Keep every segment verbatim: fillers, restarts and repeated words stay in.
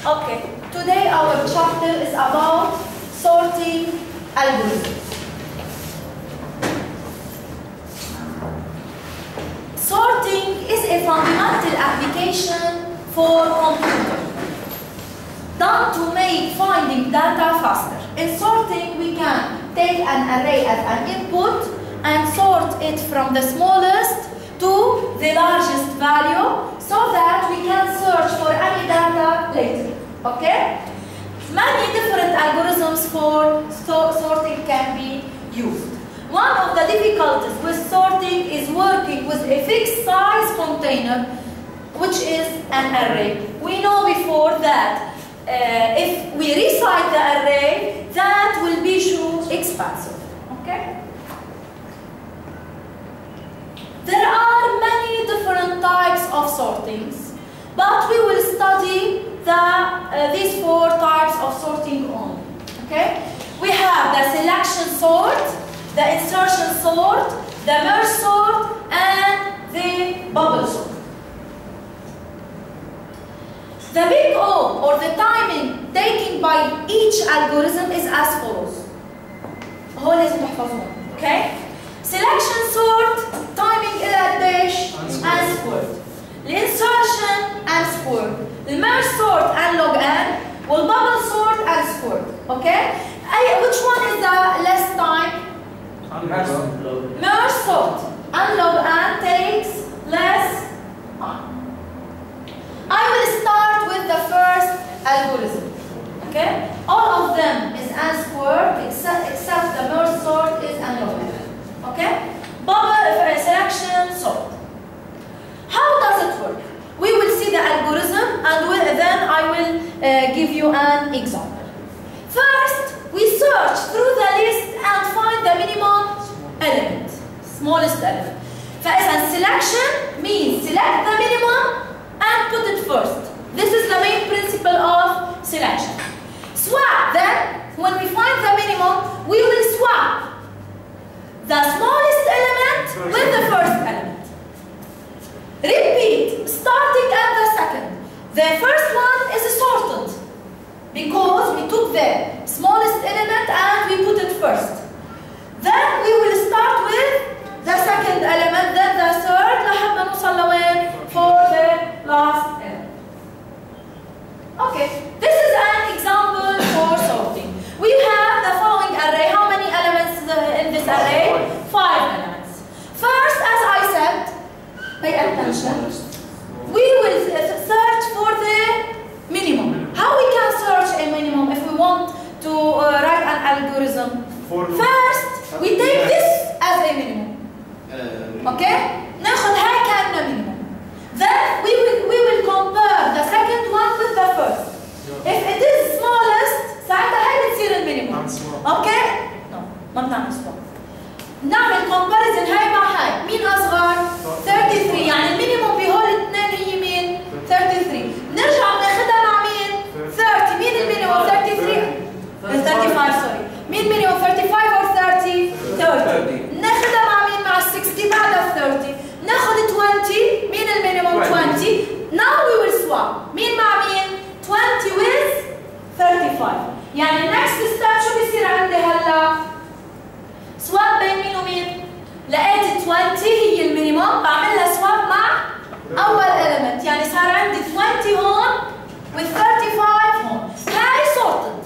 Okay, today our chapter is about sorting algorithms. Sorting is a fundamental application for computer, done to make finding data faster. In sorting, we can take an array as an input and sort it from the smallest to the largest value so that we can search for any data later. Okay? Many different algorithms for sorting can be used. One of the difficulties with sorting is working with a fixed size container, which is an array. We know before that uh, if we resize the array, that will be too expensive. Okay? There are many different types of sortings, but we will study the, uh, these four types of sorting only. Okay? We have the selection sort, the insertion sort, the merge sort, and the bubble sort. The big O, or the timing taken by each algorithm, is as follows. هو لازم تحفظوه. Okay? Selection sort, timing dash and squirt. Insertion and squirt. The merge sort and log n, will bubble sort and squirt. Okay? Which one is the less time? Merge sort. And log n takes less time. I will start with the first algorithm. Okay? All of them is n squared except, except the merge sort is n log n. Okay? Bubble uh, selection sort. How does it work? We will see the algorithm and we'll, then I will uh, give you an example. First, we search through the list and find the minimum element, smallest element. فإذا selection means select the minimum and put it first. This is the main principle of selection. Swap, then, when we find the minimum, we will swap the smallest element with the first element. Repeat, starting at the second. The first one is sorted because we took the smallest element and we put it first. Then we will start with the second element, then the third, لحد نوصل لوين for the last element. Okay, this is an example for sorting. We have the following array. How many elements in this array? Five elements. First, as I said, pay attention. We will search for the minimum. How we can search a minimum if we want to uh, write an algorithm? First, we take this as a minimum. Okay? ناخذ هاي كأنها minimum. Then we will we will compare the second one with the first. If it is smallest, ساعتها هاي بتصير المينيموم. Okay? No, ما بنعمل swap. نعمل comparison هاي مع هاي. مين أصغر؟ ثلاثة وثلاثين. يعني المينيموم بهول الاثنين هي مين؟ ثلاثة وثلاثين. نرجع بناخذها مع مين؟ ثلاثين. مين المينيموم؟ ثلاثة وثلاثين. ثلاثة وخمسين سوري. مين المينيموم؟ ثلاثة وخمسين or ثلاثين؟ ثلاثين. ناخذها مع مين؟ مع ستين بعد ثلاثين. ناخذ عشرين. مين المينيموم؟ عشرين. Now we will swap. مين مع مين؟ عشرين with ثلاثة وثلاثين. يعني next step شو بيصير عندي هلا؟ swap بين مين ومين؟ لقيت عشرين هي المينيموم، بعمل لها swap مع أول element، يعني صار عندي عشرين هون with ثلاثة وثلاثين هون. هاي sorted.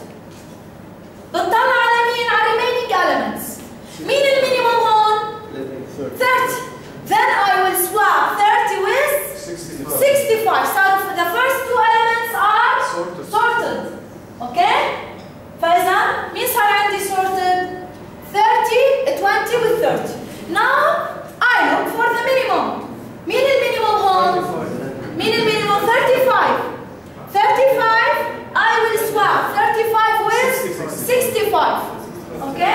بتطلع على مين؟ على remaining elements. مين المينيموم هون؟ ثلاثين. Then I will swap thirty with sixty-five. So the first two elements are sorted. sorted. Okay? فإذا مين صار عندي sorted؟ thirty, twenty with thirty. Now I look for the minimum. مين المينيموم هون؟ مين المينيموم؟ thirty-five. thirty-five, I will swap thirty-five with sixty-five. Okay?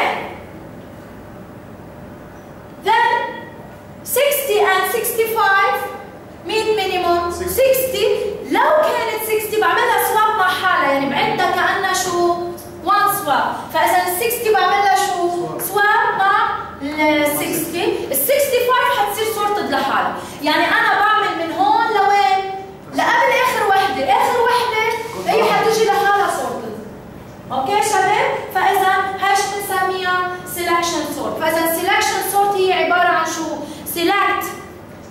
Then sixty and sixty-five, مين minimum؟ sixty. لو كانت sixty بعملها swap مع حالها، يعني بعدها كأنها شو؟ one swap. فإذا ال sixty بعملها شو؟ swap مع ال sixty. ال sixty-five حتصير sorted لحالها. يعني أنا بعمل من هون لوين؟ لقبل آخر وحدة، آخر وحدة هي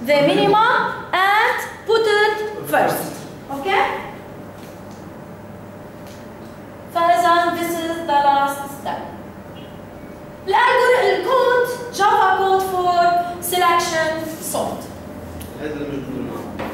the minimum and put it first. Okay? فإذا this is the last step. الكود Java code for selection sort. هذا اللي موجود معنا.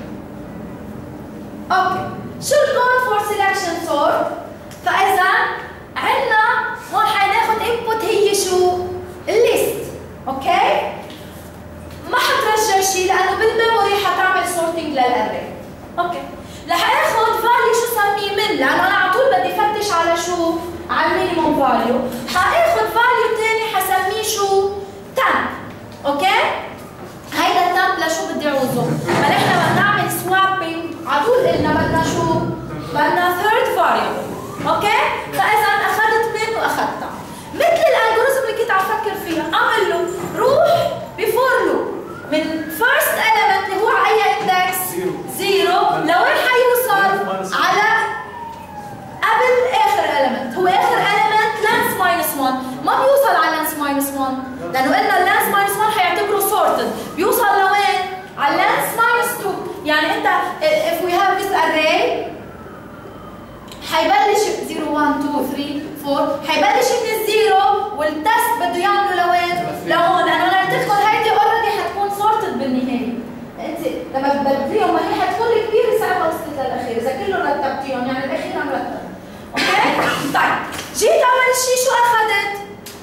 اوكي، شو الكود فور سيلكشن سورت؟ فإذا عندنا هون حناخذ انبوت هي شو؟ الليست، اوكي؟ ما حترجع شيء لأنه بالميموري حتعمل سورتنج للأري. اوكي، رح آخذ فاليو شو سميه من، لأنه أنا على طول بدي فتش على شو؟ على المينيموم فاليو، حآخذ فاليو ثاني حسميه شو؟ تمب، اوكي؟ هيدا التمب لشو بدي اعوزه؟ ما نحن بدنا نعمل سوابينج على طول قلنا بدنا شو؟ بدنا ثيرد فاريبل، اوكي؟ فاذا اخذت من واخذتها. مثل الالجوريزم اللي كنت عم فكر فيها، اعمل له روح بفور لوب من فيرست element اللي هو على اي اندكس؟ زيرو، لوين حيوصل؟ على قبل اخر element، هو اخر element لانس ماينس واحد، ما بيوصل على لانس ماينس واحد، لانه قلنا اللانس ماينس واحد حيعتبره سورتد، بيوصل لوين؟ على لانس ماينس اثنين، يعني انت if we have this array حيبلش صفر واحد اثنين ثلاثة أربعة، حيبلش من الزيرو والتست بده يعمله لوين؟ لهون، لانه لما تدخل هيدي اوريدي حتكون سورتد بالنهايه. انت لما تبدليهم ما هي حتكون الكبيره ساعتها وصلت للاخير، اذا كله رتبتيهم يعني الاخير مرتب. اوكي؟ طيب، جيت اول شيء شو اخذت؟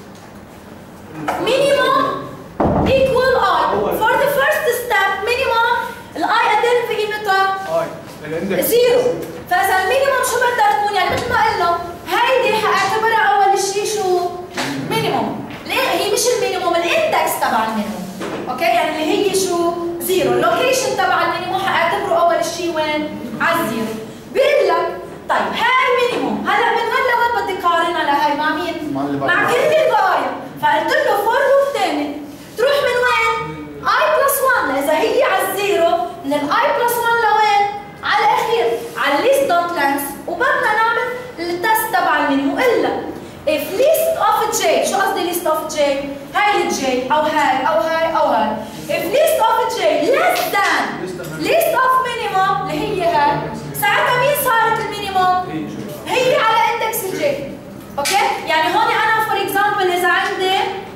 مينيموم equal I. For the first step minimum الاي قدام في قيمتها؟ الاندكس زيرو. فاذا المينيموم شو بدها تكون؟ يعني مثل ما قلنا هيدي حاعتبرها اول شيء شو؟ مينيموم. ليه؟ هي مش المينيموم، الاندكس تبع المينيموم. اوكي؟ يعني اللي هي شو؟ زيرو. اللوكيشن تبع المينيموم حاعتبره اول شيء وين؟ على الزيرو. بيقول لك طيب هاي مينيموم، هلا من وين لوين بدي قارنها لهي؟ مع مين؟ مع كل البقايا. فقلت له فور لوب ثاني تروح من وين؟ I بلس واحد، إذا هي على الزيرو من ال I بلس واحد لوين؟ على الأخير، على الليست دوت لينث، وبدنا نعمل التست تبع المينيموم. إلا if list of j، شو قصدي list of j؟ هاي الجي أو هاي أو هاي أو هاي. if list of j less than list of minimum اللي هي هاي، ساعتها مين صارت المينيموم؟ هي على اندكس الجي. اوكي؟ يعني هون انا فور اكزامبل اذا عندي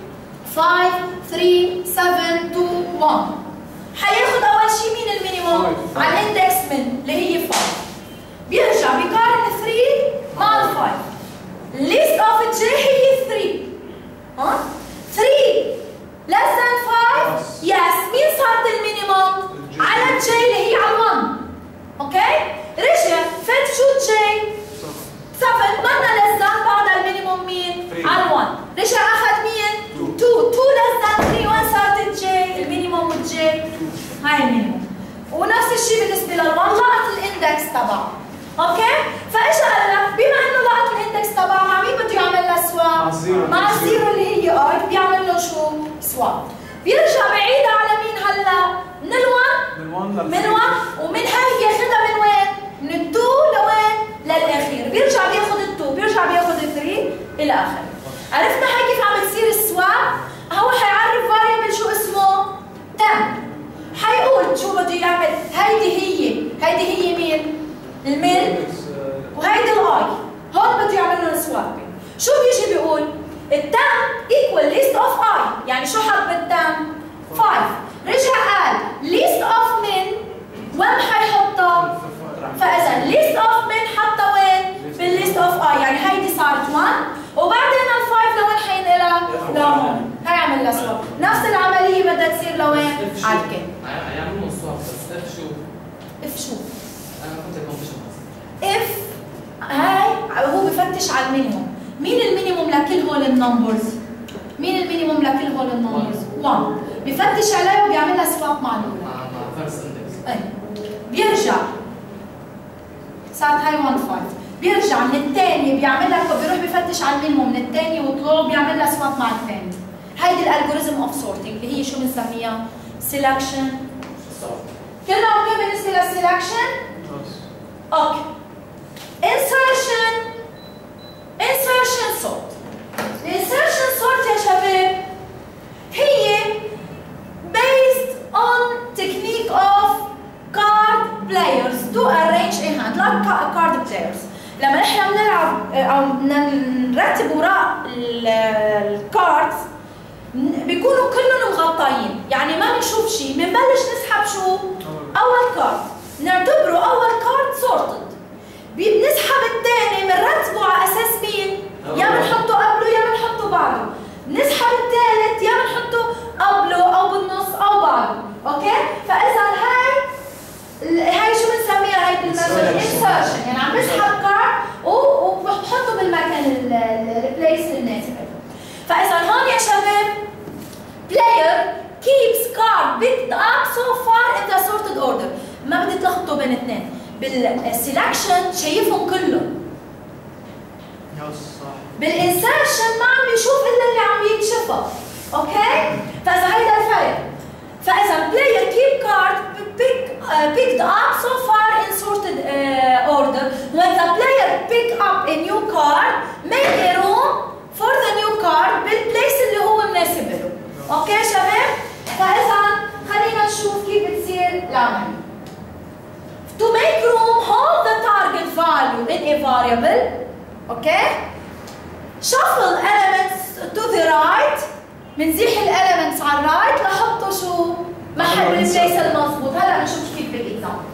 خمسة ثلاثة سبعة اثنين واحد، حياخذ اول شيء مين المينيموم؟ على الاندكس من اللي هي خمسة. بيرجع بيقارن ثلاثة مع ال خمسة. الليست اوف جي هي ثلاثة. ها؟ ثلاثة less than خمسة. يس، مين صارت المينيموم؟ على الجي اللي هي على واحد. اوكي؟ رجع فات شو جي؟ سبعة، بدنا less than بعد المينيموم مين؟ على واحد. رجع اخذ مين؟ اثنين. اثنين less than ثلاثة، وين صارت الجي؟ المينيموم والجي؟ هاي المينيموم. ونفس الشيء بالنسبه للواحد، لقط الاندكس تبعه. اوكي؟ فاجى قال لك بما انه لقط الاندكس تبعه، مع مين بده يعمل له سواب؟ مع الزيرو. مع الزيرو اللي هي اي، بيعمل له شو؟ سواب. بيرجع بعيدها على مين هلا؟ من ال1 من واحد من واحد، ومن هاي بياخذها من وين؟ من ال2 لوين؟ للاخير. بيرجع بياخذ ال2، بيرجع بياخذ ال3 الى اخره. عرفنا هاي كيف عم تصير السواب؟ هو حيعرف فاريبل شو اسمه؟ تم. حيقول شو بده يعمل، هيدي هي، هيدي هي مين؟ المين، وهيدي الاي. هون بده يعمل لهم سوابينج. شو بيجي بيقول؟ التم ايكوال ليست اوف اي، يعني شو حط بالتم؟ خمسة. رجع قال ليست اوف من، وين حيحطها؟ فاذا ليست اوف من حطها وين؟ بالليست اوف اي، يعني هيدي صارت واحد، وبعدين الخمسة لوين حينقلها؟ لهون. هيعمل لها سواب. نفس العمليه بدها تصير لوين؟ على الكل. هيعملوا سواب بس اف شو؟ اف شو؟ انا كنت كونفيشن اف هاي هو بفتش على المينيموم. مين المينيموم لكل هول النمبرز؟ مين المينيموم لكل هول النمبرز؟ واحد. بفتش عليه وبيعمل لها سواب مع الاولى. مع مع فيرست اندكس. اي. بيرجع صارت هاي واحد خمسة. بيرجع من الثاني بيعمل لها، بيروح بفتش على المينيموم من الثاني وطلوع بيعمل لها سواب مع الثاني. هيدي الالجوريزم اوف سورتنج اللي هي شو بنسميها؟ سيلكشن. كلنا اوكي بالنسبه للسيلكشن؟ اوكي. insertion insertion sort. الانسرشن sort يا شباب هي based on like card players. لما نحن بنلعب او نرتب وراء الكاردز بيكونوا كلهم مغطيين، يعني ما بنشوف شيء، بنبلش نسحب شو؟ اول كارد، نعتبره اول كارد سورتد. بنسحب الثاني بنرتبه على اساس مين؟ يا بنحطه قبله يا بنحطه بعده. نسحب الثالث يا بنحطه قبله او بالنص او بعده، اوكي؟ فاذا هاي هاي شو بنسميها هاي بالانسرشن، يعني عم بسحب كارد وبحطه بالمكان البليس المناسب. فاذا هون يا شباب player keeps card picked up so far in the sorted order. ما بدي تلخبطوا بين اثنين، بالسelection شايفهم كلهم. بالانسرشن ما عم بيشوف الا اللي عم يكشفه، اوكي؟ فاذا هيدا الفرق. فاذا player keep card pick, uh, picked up so far in sorted uh, order. When the player pick up a new card, make a room for the new card بالبليس اللي هو مناسب له. اوكي شباب؟ فاذا خلينا نشوف كيف بتصير العملية. To make room, hold the target value in a variable. Okay? Shuffle elements to the right. بنزيح الاليمنتس على الرايت لحطه شو؟ محل البليس المضبوط. هلا بنشوف كيف بالاكزامبل.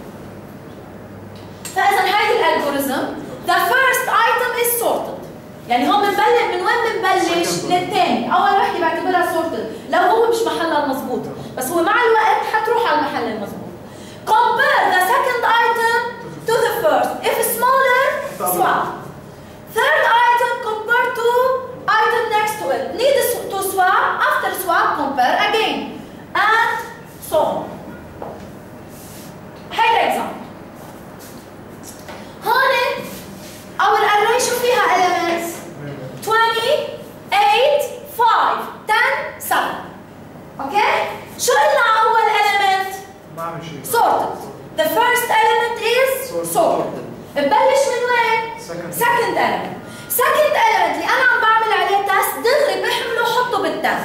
فاذا هيدي الالجوريزم the first item is sorted. يعني هون بنبلش من وين بنبلش؟ للثاني، اول وحده بعتبرها سورتد لو هو مش محلها المضبوط، بس هو مع الوقت حتروح على المحل المضبوط. Compare the second item to the first. If smaller, swap. Third item compare to item next to it. Need to swap. After swap, compare again, and so on. هيدا example. هون أول array شو فيها elements؟ twenty, eight, five, ten, seven. أوكي؟ شو قلنا أول element؟ sorted. The first element is sorted. ببلش من وين؟ second element. second element اللي أنا عم بعمل عليه تست دغري بحمله وحطه بالتاب.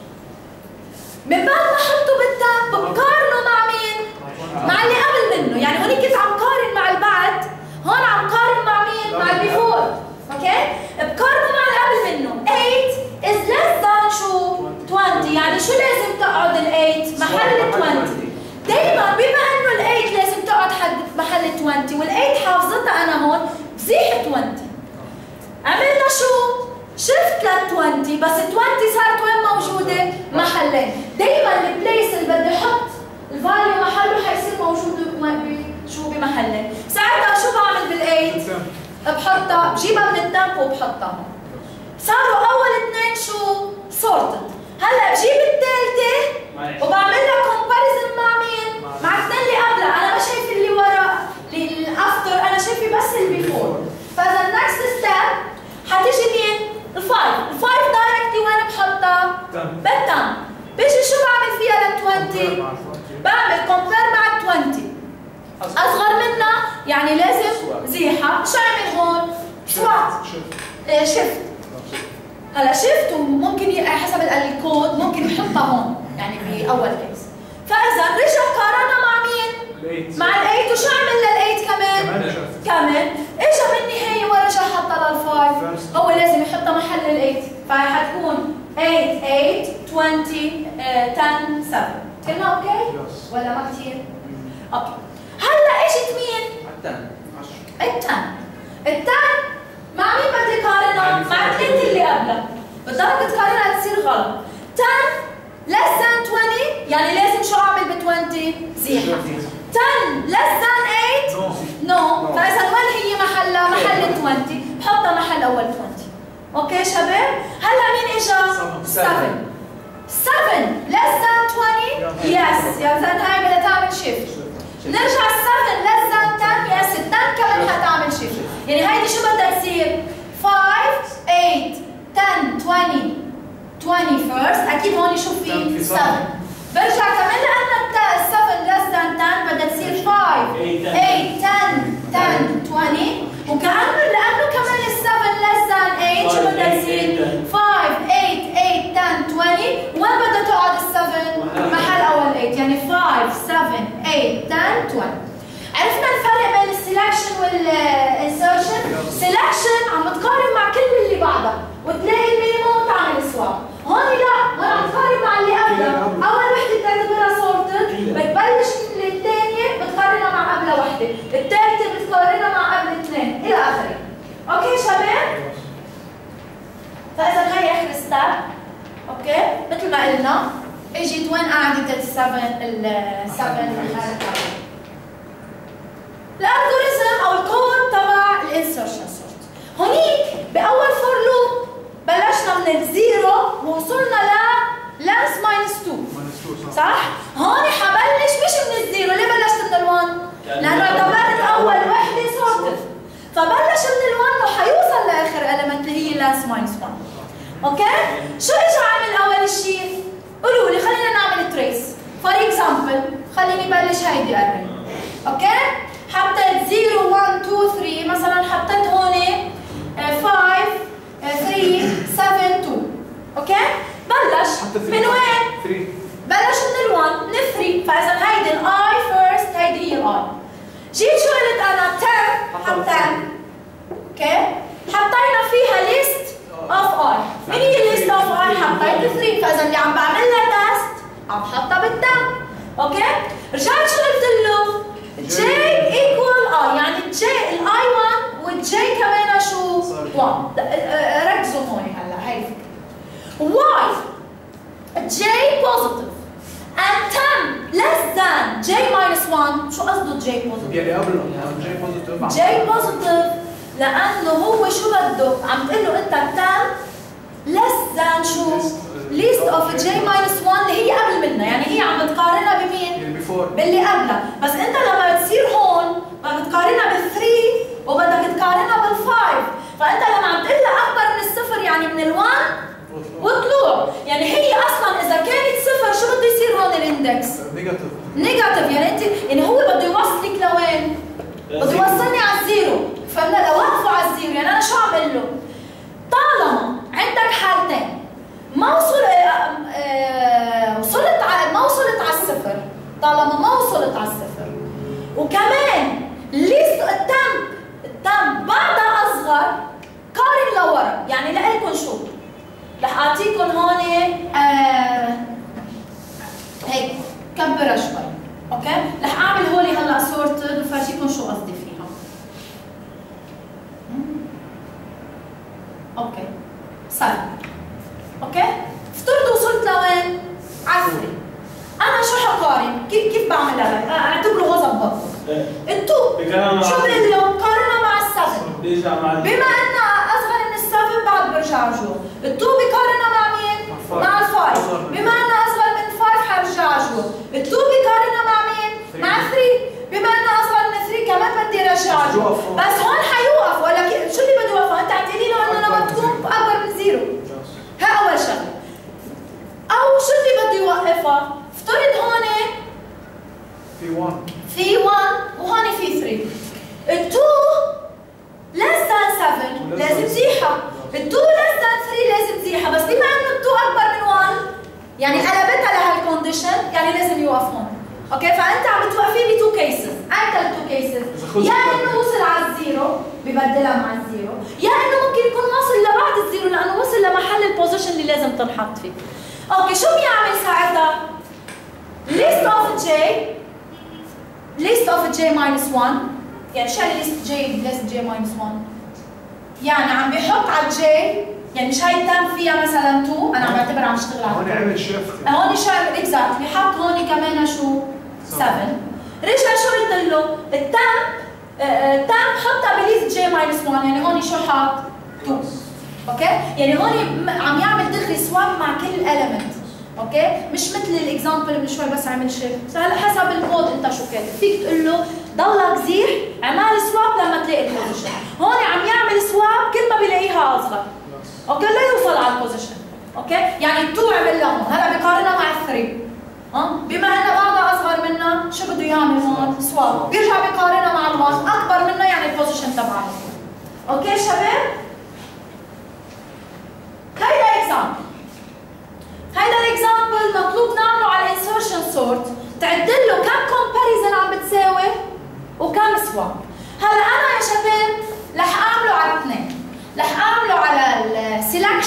من بعد ما أحطه بالتاب بقارنه مع مين؟ مع اللي قبل منه، يعني هونيك كنت عم قارن مع البعد، هون عم قارن مع مين؟ مع البيفور. أوكي؟ بقارنه مع اللي قبل منه. eight is less than شو؟ twenty، يعني شو لازم تقعد ال eight محل ال twenty. دايما بما انه ال eight لازم تقعد حد محل ال twenty وال eight حافظتها انا هون، بزيح twenty. عملنا شو؟ شفت لل twenty، بس ال twenty صارت وين موجوده؟ محلين. دايما البليس اللي بدي احط الفاليو محله حيصير موجود شو بمحلين. ساعتها شو بعمل بال eight؟ بحطها بجيبها من التمب وبحطها هون. صاروا اول اثنين شو؟ sorted. هلا بجيب الثالثه وبعمل لها كومباريزن مع مين؟ مع الاثنين اللي قبلها، انا ما شايفه اللي ورا الافتر، انا شايفه بس البيفور. فاذا النكست ستيب حتيجي مين؟ الفايف، الفايف دايركتلي وين بحطها؟ بالتم. بيجي شو بعمل فيها لل twenty؟ بعمل كومبير مع ال twenty. اصغر منها يعني لازم زيحه، شو اعمل هون؟ سوات. شفت. هلا شفت وممكن حسب الكود ممكن يحطها هون يعني باول كيس. فاذا رجع قارنا مع مين؟ مع ال eight. وشو عمل لل eight كمان؟ كمان اجى بالنهايه ورجع حطها لل five. هو لازم يحطها محل ال eight، فهي حتكون eight eight twenty ten seven. كلنا اوكي؟ ولا ما كثير؟ اوكي. هلا اجت مين؟ التن. التن مع مين بدي قارنها؟ مع الثلاثة اللي قبلها. بالضبط تقارنها تصير غلط. ten less than twenty يعني لازم شو اعمل ب twenty؟ زيحة. ten less than eight؟ نو. فإذا وين هي محلها؟ محل ال twenty، بحطها محل أول twenty. أوكي شباب؟ هلا مين إجا؟ seven. seven less than twenty؟ يس، يا زين هاي بدها تعمل شيفت. نرجع seven less than ten، يس ال ten كمان حتعمل شيفت. يعني هيدي شو بدها تصير؟ five eight ten twenty twenty first. أكيد هون شو في؟ seven. برجع كمان لأن seven less than ten بدها تصير five eight ten ten twenty. وكأنه لأنه كمان ال seven less than eight شو بدها تصير؟ five eight eight ten twenty. وين بدها تقعد ال seven؟ محل أول eight، يعني five seven eight ten twenty. عرفنا الفرق بين السلة السelection والinsertion. selection عم بتقارن مع كل اللي بعدها وتلاقي المينيموم وتعمل سواب. هون لا، هون عم تقارن مع اللي قبلها. اول وحده بتعتبرها sorted، بتبلش من الثانيه بتقارنها مع قبلها وحده، الثالثه بتقارنها مع قبل اثنين الى اخره. اوكي شباب؟ فاذا هي اخر ستاب. اوكي؟ مثل ما قلنا اجت وين قعدت السبن السبن الحركات. الالجوريزم او الكود تبع الانسرشن سورت. هونيك باول فور لوب بلشنا من الزيرو ووصلنا ل لانس ماينس اثنين. صح؟ هون حبلش مش من الزيرو، ليه بلشت من الواحد؟ لانه اعتبرت اول وحده سورتد. فبلش من الواحد وحيوصل لاخر المنت اللي هي لانس ماينس واحد. اوكي؟ شو اجى عمل اول شيء؟ قولوا لي خلينا نعمل تريس. فور اكزامبل خليني بلش هيدي اري. اوكي؟ حطيت صفر واحد اثنين ثلاثة مثلا، حطيت هون خمسة ثلاثة سبعة اثنين. اوكي؟ بلش من وين؟ ثلاثة. بلش من الواحد من ثلاثة، فاذا هيدي الاي فيرست، هيدي هي الاي. جيت شو قلت انا؟ عشرة حط عشرة. اوكي؟ حطينا فيها ليست اوف اي. مين هي ليست اوف اي؟ حطيت ثلاثة، فاذا اللي عم بعمل لها تيست عم حطها بالتم. اوكي؟ رجعت شو قلت له؟ j equal i، يعني j الاي واحد والj كمان شو؟ واحد. ركزوا هون هلا هي الفكره. y j positive and ten less than j minus one. شو قصده j positive؟ يعني قبله j positive. j positive لانه هو شو بده؟ عم تقول له انت ten less than شو؟ least of j minus one اللي هي قبل منها، يعني هي عم بتقارنها بمين؟ باللي قبلها، بس انت لما تصير هون بدك تقارنها بالثري وبدك تقارنها بالفايف، فانت لما عم تقول لها اكبر من الصفر يعني من الوان وطلوع، يعني هي اصلا اذا كانت صفر شو بده يصير هون الاندكس؟ نيجاتيف. نيجاتيف، يعني انت يعني هو بده يوصلك لوين؟ بده يوصلني على الزيرو، فبدنا اوقفه على الزيرو، يعني انا شو عم اقول له؟ طالما عندك حالتين ما وصل آه وصلت على ما وصلت على الصفر، طالما ما وصلت على الصفر وكمان ليست التم التم بعدها اصغر، قارن لورا، يعني لكم شو؟ رح اعطيكم هون آه هيك كبرها شوي. اوكي؟ رح اعمل هولي هلا سورتد وفرجيكم شو قصدي فيها. اوكي صار. اوكي؟ افترضوا وصلت لوين؟ على الثري. انا شو حقارن؟ كيف كيف بعملها؟ اعتبره هو ظبطه. التو شو بقول له؟ قارنها مع السبن. بما انها اصغر من السبن بعد برجع جوا. التو بقارنها مع مين؟ مع الفايف. بما انها اصغر من الفايف حرجع جوا. التو بقارنها مع مين؟ مع ثري. بما انها اصغر من ثري كمان بدي ارجع جوا. بس هون حيوقف ولا شو اللي بده يوقفه؟ انت عم تقولي له انه لما تكون اكبر من زيرو. ها اول شغله. او شو اللي بده يوقفها؟ افترض هون في واحد في واحد وهون في ثري. ال2 less than سبعة لازم زيحه، ال2 less than ثري لازم زيحه، بس بما انه ال2 اكبر من واحد يعني قلبتها لهالكونديشن، يعني لازم يوقف هون. اوكي؟ فانت عم بتوقفيه بتو كيسز، انت التو كيسز، يا انه وصل على الزيرو ببدلها مع الزيرو، يا انه ممكن يكون واصل لبعد الزيرو لانه وصل لمحل البوزيشن اللي لازم تنحط فيه. اوكي شو بيعمل ساعتها؟ list of j list of j minus واحد، يعني شو يعني list j list j minus واحد؟ يعني عم بيحط على j، يعني مش هاي التم فيها مثلا اثنين، انا عم بعتبر عم اشتغل على هون عمل شيفت، هون شو عمل اكزاكتلي، حط هون كمان شو؟ سبعة. رجع شو قلت له؟ التم التم حطها بليست j minus واحد، يعني هون شو حط؟ اثنين. اوكي؟ يعني هون عم يعمل دغري سواب مع كل element. اوكي؟ مش مثل الاكزامبل من شوي بس عمل شيفت، هلا حسب الكود انت شو كاتب، فيك تقول له ضلك زيح اعمل سواب لما تلاقي البوزيشن، هون عم يعمل سواب كل ما بيلاقيها اصغر. اوكي؟ لا يوصل على البوزيشن. اوكي؟ يعني التو عمل لها هون، هلا بقارنها مع الثري. ها؟ بما انها بعدها اصغر منها، شو بده يعمل هون؟ سواب، بيرجع بقارنها مع الواحد، اكبر منها يعني البوزيشن تبعها. اوكي شباب؟ هيدا اكزامبل. هيدا الاكزامبل مطلوب نعمله على الانسرشن سورت، تعدل له كم كومباريزن عم بتساوي وكم سواب. هلا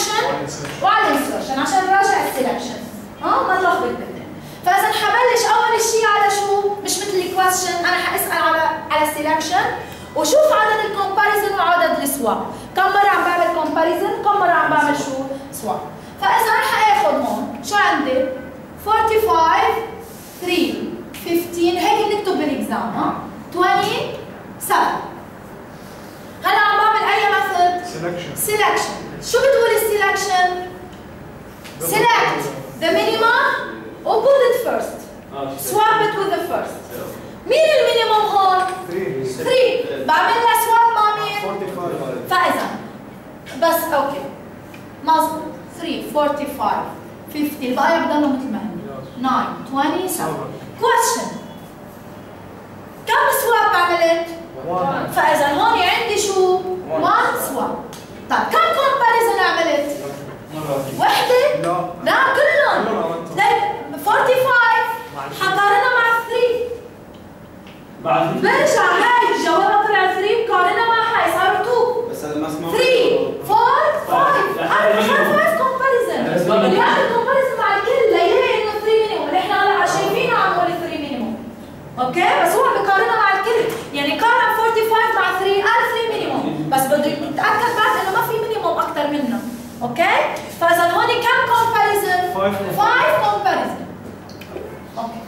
السلكشن وعلى الانسرشن عشان نراجع السلكشن. اه ما نلخبط بالاثنين. فاذا حبلش اول شيء على شو؟ مش مثل الكويستشن انا حاسال على على السلكشن وشوف عدد الكومباريزن وعدد السواب. كم مره عم بعمل كومباريزن؟ كم مره عم بعمل شو؟ سواب. فاذا رح اخذ هون شو عندي؟ خمسة وأربعين ثلاثة خمسطعش هيك بنكتب بالاكزام ها؟ سبعة وعشرين. هلا عم بعمل اي ميثود؟ سلكشن. سلكشن. شو بتقول السلكشن؟ select the minimum or put it first. swap it with the first. مين المينيموم هون؟ ثلاثة. بعمل لها swap مع مين؟ خمسة وأربعين. فاذا بس اوكي مظبوط ثلاثة خمسة وأربعين خمسين البقايا بضلوا مثل ما هن تسعة عشرين سبعة. question كم swap عملت؟ واحد. فاذا هون عندي شو؟ واحد swap. طيب كم comparison عملت؟ وحدة؟ لا. لا كلهم. like خمسة وأربعين حقارنها مع ثلاثة. برجع هاي الجواب طلع ثلاثة بقارنها مع هاي صاروا اثنين. بس هذا مسموح ثلاثة أربعة خمسة. انا بحط خمسة comparison. يعني comparison مع الكل ليه انه ثلاثة مينيموم اللي احنا هلا شايفينه عم نقول ثلاثة مينيموم. اوكي بس هو بقارنها مع الكل يعني قارن خمسة وأربعين مع ثلاثة قال ثلاثة مينيموم بس بده يتاكد بعد انه ما في مينيموم اكثر منه. اوكي فاذا هون كم كومباريزن؟ خمسة كومباريزن. اوكي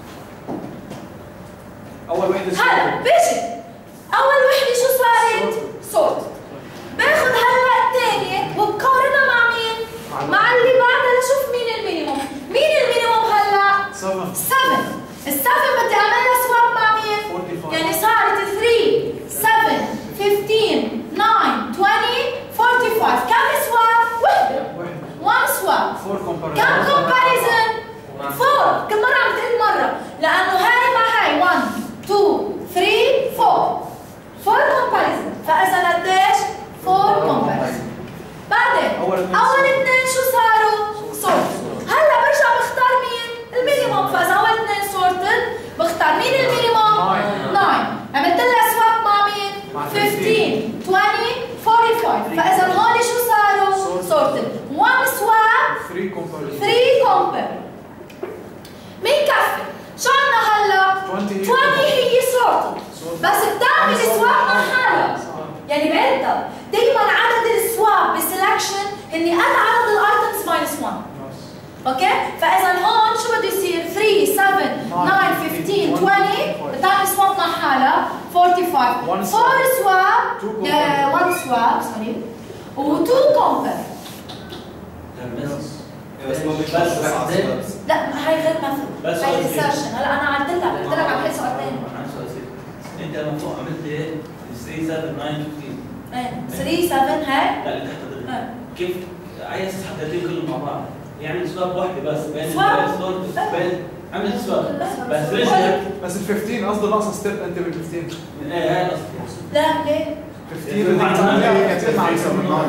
اول وحده هلا بيجي اول وحده شو صارت؟ صوت. باخذ هلا الثانيه وبقارنها مع مين؟ مع اللي بعدها لشوف مين المينيموم. مين المينيموم هلا؟ سبعة. سبعة. السبعة بدي اعملها سواب مع مين؟ يعني صارت ثلاثة سبعة خمستعش تسعة عشرين خمسة وأربعين. كم سواب؟ وحده. واحد سواب. كم كومباريزن؟ أربعة. كل مرة عم تعيد مرة لأنه هاي مع هاي واحد اثنين ثلاثة أربعة. أربعة كومباريزن. فإذا قديش؟ أربعة كومباريزن. بعدين أول اثنين شو صاروا؟ صوت. هلا برجع بختار مين؟ المينيموم. فإذا أول اثنين سورتد بختار مين المينيموم؟ تسعة. عملت لها سواب مع مين؟ خمسة عشر عشرين خمسة وأربعين. فإذا هون شو صاروا؟ سورتد. واحد سواب ثلاثة كومباريزن. ثلاثة كومبير. مين كفي؟ شو عندنا هلا؟ عشرين هي سورتد بس بتعمل سواب مع حالها. يعني بعدها دائما عدد السواب بسلكشن هني قد عدد الايتمز ماينس واحد. اوكي؟ فاذا هون شو بده يصير؟ ثلاثة سبعة تسعة خمستعش عشرين بتعمل سواب مع حالها خمسة وأربعين. أربعة سواب واحد سواب سوري و اثنين كومبير. بس ما بس لا هاي غير مثل هاي السيرشن. هلا انا عدلت لك قلت لك عم بحل سؤال ثاني. انت لما فوق عملت ايه؟ ثلاثة سبعة تسعة خمستعش. ايه ثلاثة سبعة هاي؟ لا اللي تحت كيف عايز تحددين كلهم مع بعض؟ يعني سواب واحده بس بين سواب بين عملت سواب بس رجعت بس ال خمستعش قصده ناقصه ستيب انت بال خمستعش. ايه هاي قصدي. لا ليه؟ خمستعش بدك تعملها يتم على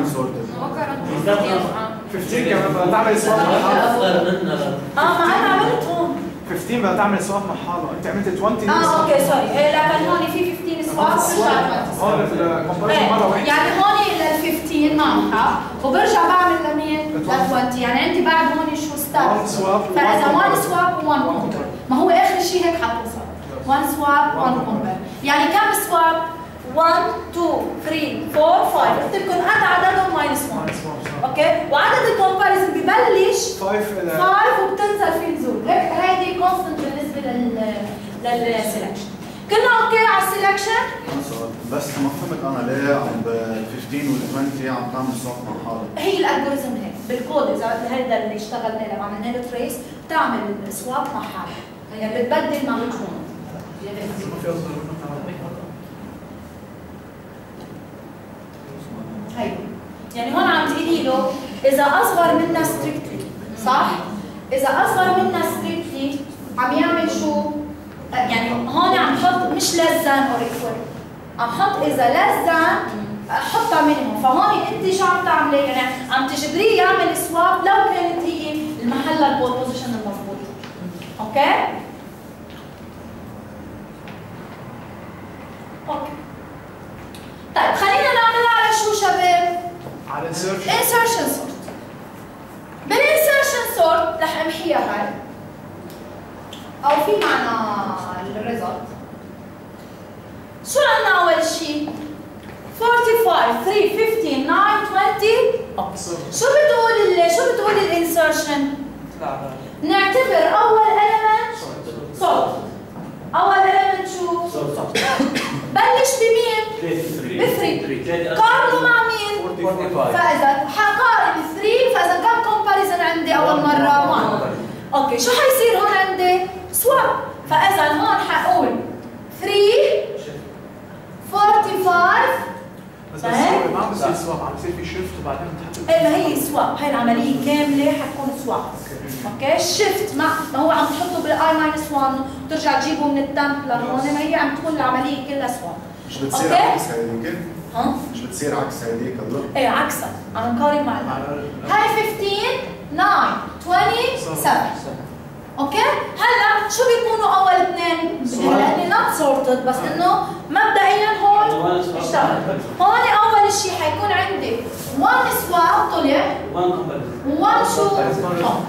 خمستعش كمان بدها تعمل سواب مع حالها. اصغر منا. اه ما انا عملت هون خمستعش بدها تعمل سواب مع حالها. انت عملت عشرين. اه اوكي سوري. ايه لكن هون في خمستعش سواب برجع هون الكومباريزن مره واحده. يعني هون لل خمستعش معها وبرجع بعمل لمين؟ لل عشرين. يعني انت بعد هون شو ستارت؟ فاذا واحد سواب وواحد كومبير. ما هو اخر شيء هيك حتوصل. واحد سواب واحد كومبير. يعني كم سواب؟ واحد اثنين ثلاثة أربعة خمسة. قلت لكم قد عددهم ماينس واحد. اوكي؟ وعدد الكومباريزن ببلش خمسة وبتنزل في نزول. هيك هيدي كونستنت بالنسبه لل للسلكشن. كنا اوكي على السلكشن؟ بس ما فهمت انا ليه عم ب خمستعش وال عشرين عم تعمل سواب مع حالها. هي الالجوريزم هيك بالكود. اذا هيدا اللي اشتغلنا له عملنا له تريس بتعمل سواب مع حالها. يعني بتبدل مع مجموعه. هي يعني هون عم تقولي له اذا اصغر منا ستريكتلي صح؟ اذا اصغر منا ستريكتلي عم يعمل شو؟ يعني هون عم حط مش less than or equal. عم حط اذا less than حطها مينيموم. فهون انت شو عم تعملي؟ يعني عم تجبريه يعمل سواب لو كانت هي المحل البول بوزيشن المضبوط. اوكي؟ اوكي. طيب خلينا نعملها على شو شباب؟ على insertion. insertion sort. في معنا الريزلت. شو عندنا أول شيء؟ خمسة وأربعين، ثلاثة، خمستاشر، تسعة، عشرين. اوكي. شو بتقول ال شو بتقول الانسرشن؟ نعتبر أول element صوت. أول element شو؟ صوت. بلش بمين؟ ب ثلاثة. قارنه مع مين؟ أربعة وأربعين. فإذا حقارن ثلاثة، فإذا كم كومباريزن عندي أول مرة؟ واحد. اوكي، شو حيصير هون عندي؟ سواب. فإذا هون حقول ثلاثة خمسة وأربعين. بس بس هو ما عم بصير سواب، عم بصير في شيفت وبعدين بتحط. ايه ما هي سواب، هي العملية كاملة حتكون سواب. اوكي، الشيفت مع ما هو عم تحطه بالاي ماينس واحد وترجع تجيبه من التمب لهون، ما هي عم تكون العملية كلها سواب. مش بتصير عكس هيديك؟ ها؟ مش بتصير عكس هيديك هلا؟ ايه عكسها، عم نقارن مع هاي خمستاشر، تسعة، سبعة، سبعة. اوكي؟ هلا شو بيكونوا اول اثنين؟ لاني نوت سورتد بس انه مبدئيا هون اشتغل. هون اول شيء حيكون عندي واحد سواب طلع وواحد شو؟ هون.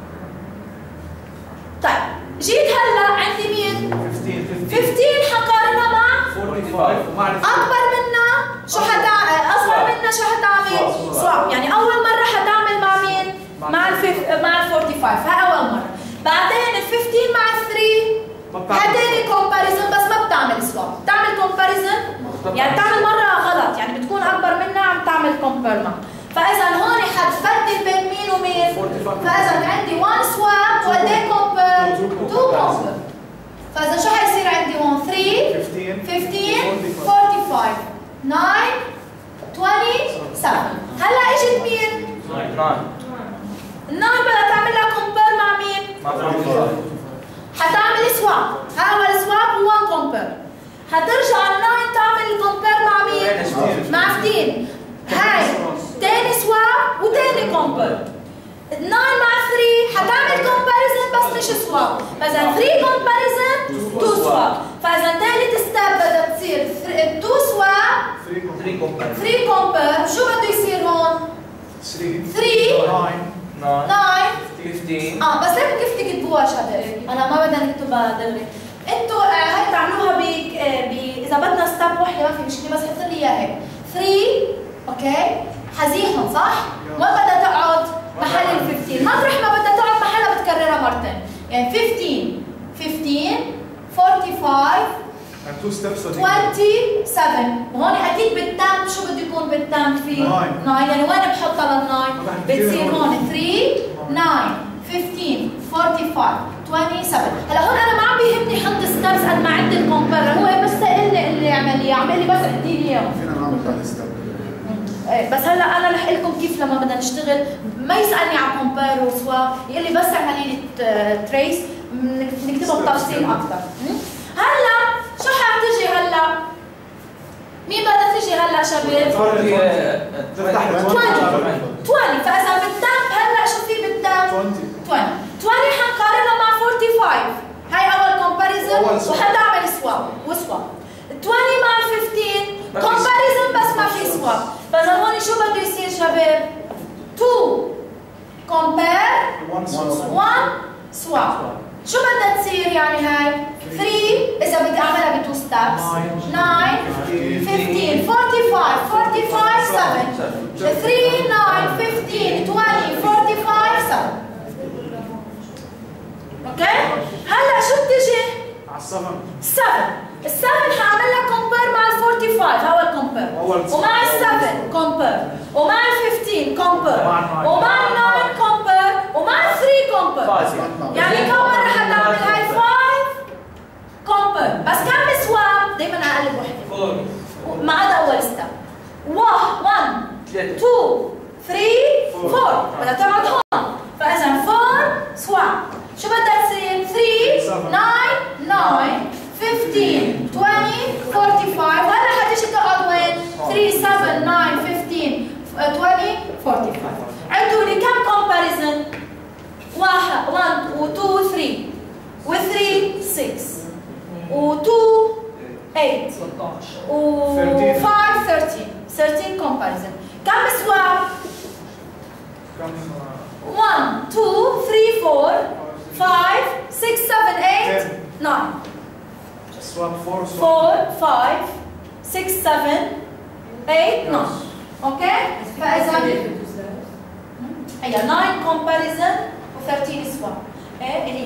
طيب جيت هلا عندي مين؟ خمستاشر حقارنها مع أربعة وأربعين اكبر منها شو حتعمل؟ اصغر منها شو حتعمل؟ سواب. يعني اول مره حتعمل مع مين؟ مع الفيف مع ال خمسة وأربعين. هاي اول مره. بعدين ال خمستاشر مع ال ثلاثة هاي تاني كومباريزن بس ما بتعمل سواب، بتعمل كومباريزن يعني بتعمل مره غلط، يعني بتكون اكبر منها عم تعمل كومبير معها. فاذا هون حتبدل بين مين ومين؟ فاذا عندي واحد سواب وقد ايه كومبير؟ اثنين كومبير. فاذا شو حيصير عندي هون؟ ثلاثة خمستاشر خمسة وأربعين تسعة عشرين سبعة. هلا اجت مين؟ تسعة. الناين بدها تعمل لها كومبير مع مين؟ مع ثلاثة. حتعمل سواب، ها اول سواب و1 كومبير. حترجع الناين تعمل الكومبير مع مين؟ مع اثنين. هاي تاني سواب وتاني كومبير. الناين مع ثلاثة حتعمل كومباريزن بس مش سواب. فاذا ثلاثة كومباريزن اثنين سواب. فاذا ثالث ستيب بدها تصير اثنين سواب ثلاثة كومبير. ثلاثة كومبير. شو بده يصير هون؟ ثلاثة تسعة تسعة خمستاشر. اه بس ليكوا كيف تكتبوها شباب؟ انا ما بدنا نكتبها دغري. انتوا هاي تعملوها ب اذا بدنا ستيب وحده ما في مشكله بس حط لي اياها هيك. ثلاثة اوكي؟ حزيهم صح؟ ما بدها تقعد محل ال خمستاشر، مطرح ما بدها تقعد محلها بتكررها مرتين. يعني خمستاشر خمستاشر خمسة وأربعين سبعة وعشرين. وهون اكيد بالتامب شو بده يكون بالتامب في؟ تسعة. يعني وين بحطها للناين؟ بتصير هون ثلاثة تسعة خمستاشر خمسة وأربعين سبعة. هلا هون انا ما عم بيهمني حط ستابس قد ما عندي الكومبير، هو بس قال لي اللي عمل لي اعمل لي بس اعطي لي اياهم. فينا نعمل ثلاث ستاب. بس هلا انا رح اقول لكم كيف لما بدنا نشتغل ما يسالني عن كومبير وسواب، يقول لي بس اعملي لي تريس نكتبها بتفصيل اكثر. هلا شو حتجي هلا؟ مين بدها تجي هلا شباب؟ عشرين. فاذا بالتامب هلا شو في بالتامب؟ عشرين. عشرين حنقارنها مع خمسة وأربعين. هاي اول كومباريزن وحتعمل سواب وسواب. عشرين مع خمستاشر كومباريزن بس ما في سواب. فاذا هون شو بده يصير شباب؟ اثنين كومبير واحد سواب. شو بدها تصير يعني هاي؟ ثلاثة إذا بدي أعملها بتو ستابس تسعة خمستاشر خمسة وأربعين سبعة. ثلاثة تسعة خمستاشر عشرين خمسة وأربعين سبعة. اوكي؟ هلا شو بتجي؟ على السبعة. سبعة. السبعة حاعملها كومبير مع ال خمسة وأربعين هو الكومبير. ومع السبعة كومبير. ومع ال خمستاشر كومبير. ومع ال تسعة كومبير. ومع ال ثلاثة كومبير. يعني كم مرة حتعمل هاي خمسة كومبير. بس كم سواب؟ دايما اقلب وحده. ما عدا اول ستيب. واحد اثنين ثلاثة أربعة بدها تقعد هون. فاذا أربعة سواب. شو بدها تصير؟ ثلاثة تسعة تسعة خمستاشر عشرين خمسة وأربعين. وهلا حتيجي تقعد وين؟ ثلاثة سبعة تسعة خمستاشر عشرين أربعة وأربعين. عدوا لي كم كومباريزن؟ واحد واحد و اثنين ثلاثة و ثلاثة ستة و اثنين ثمانية و خمسة ثلاثة عشر. ثلاثة عشر كومباريزن. كم سواب؟ واحد اثنين ثلاثة أربعة five, six, seven, eight, nine. swap four swap four, five, six, seven, eight, nine. اوكي؟ فاذا هي nine comparison و thirteen swap. ايه اللي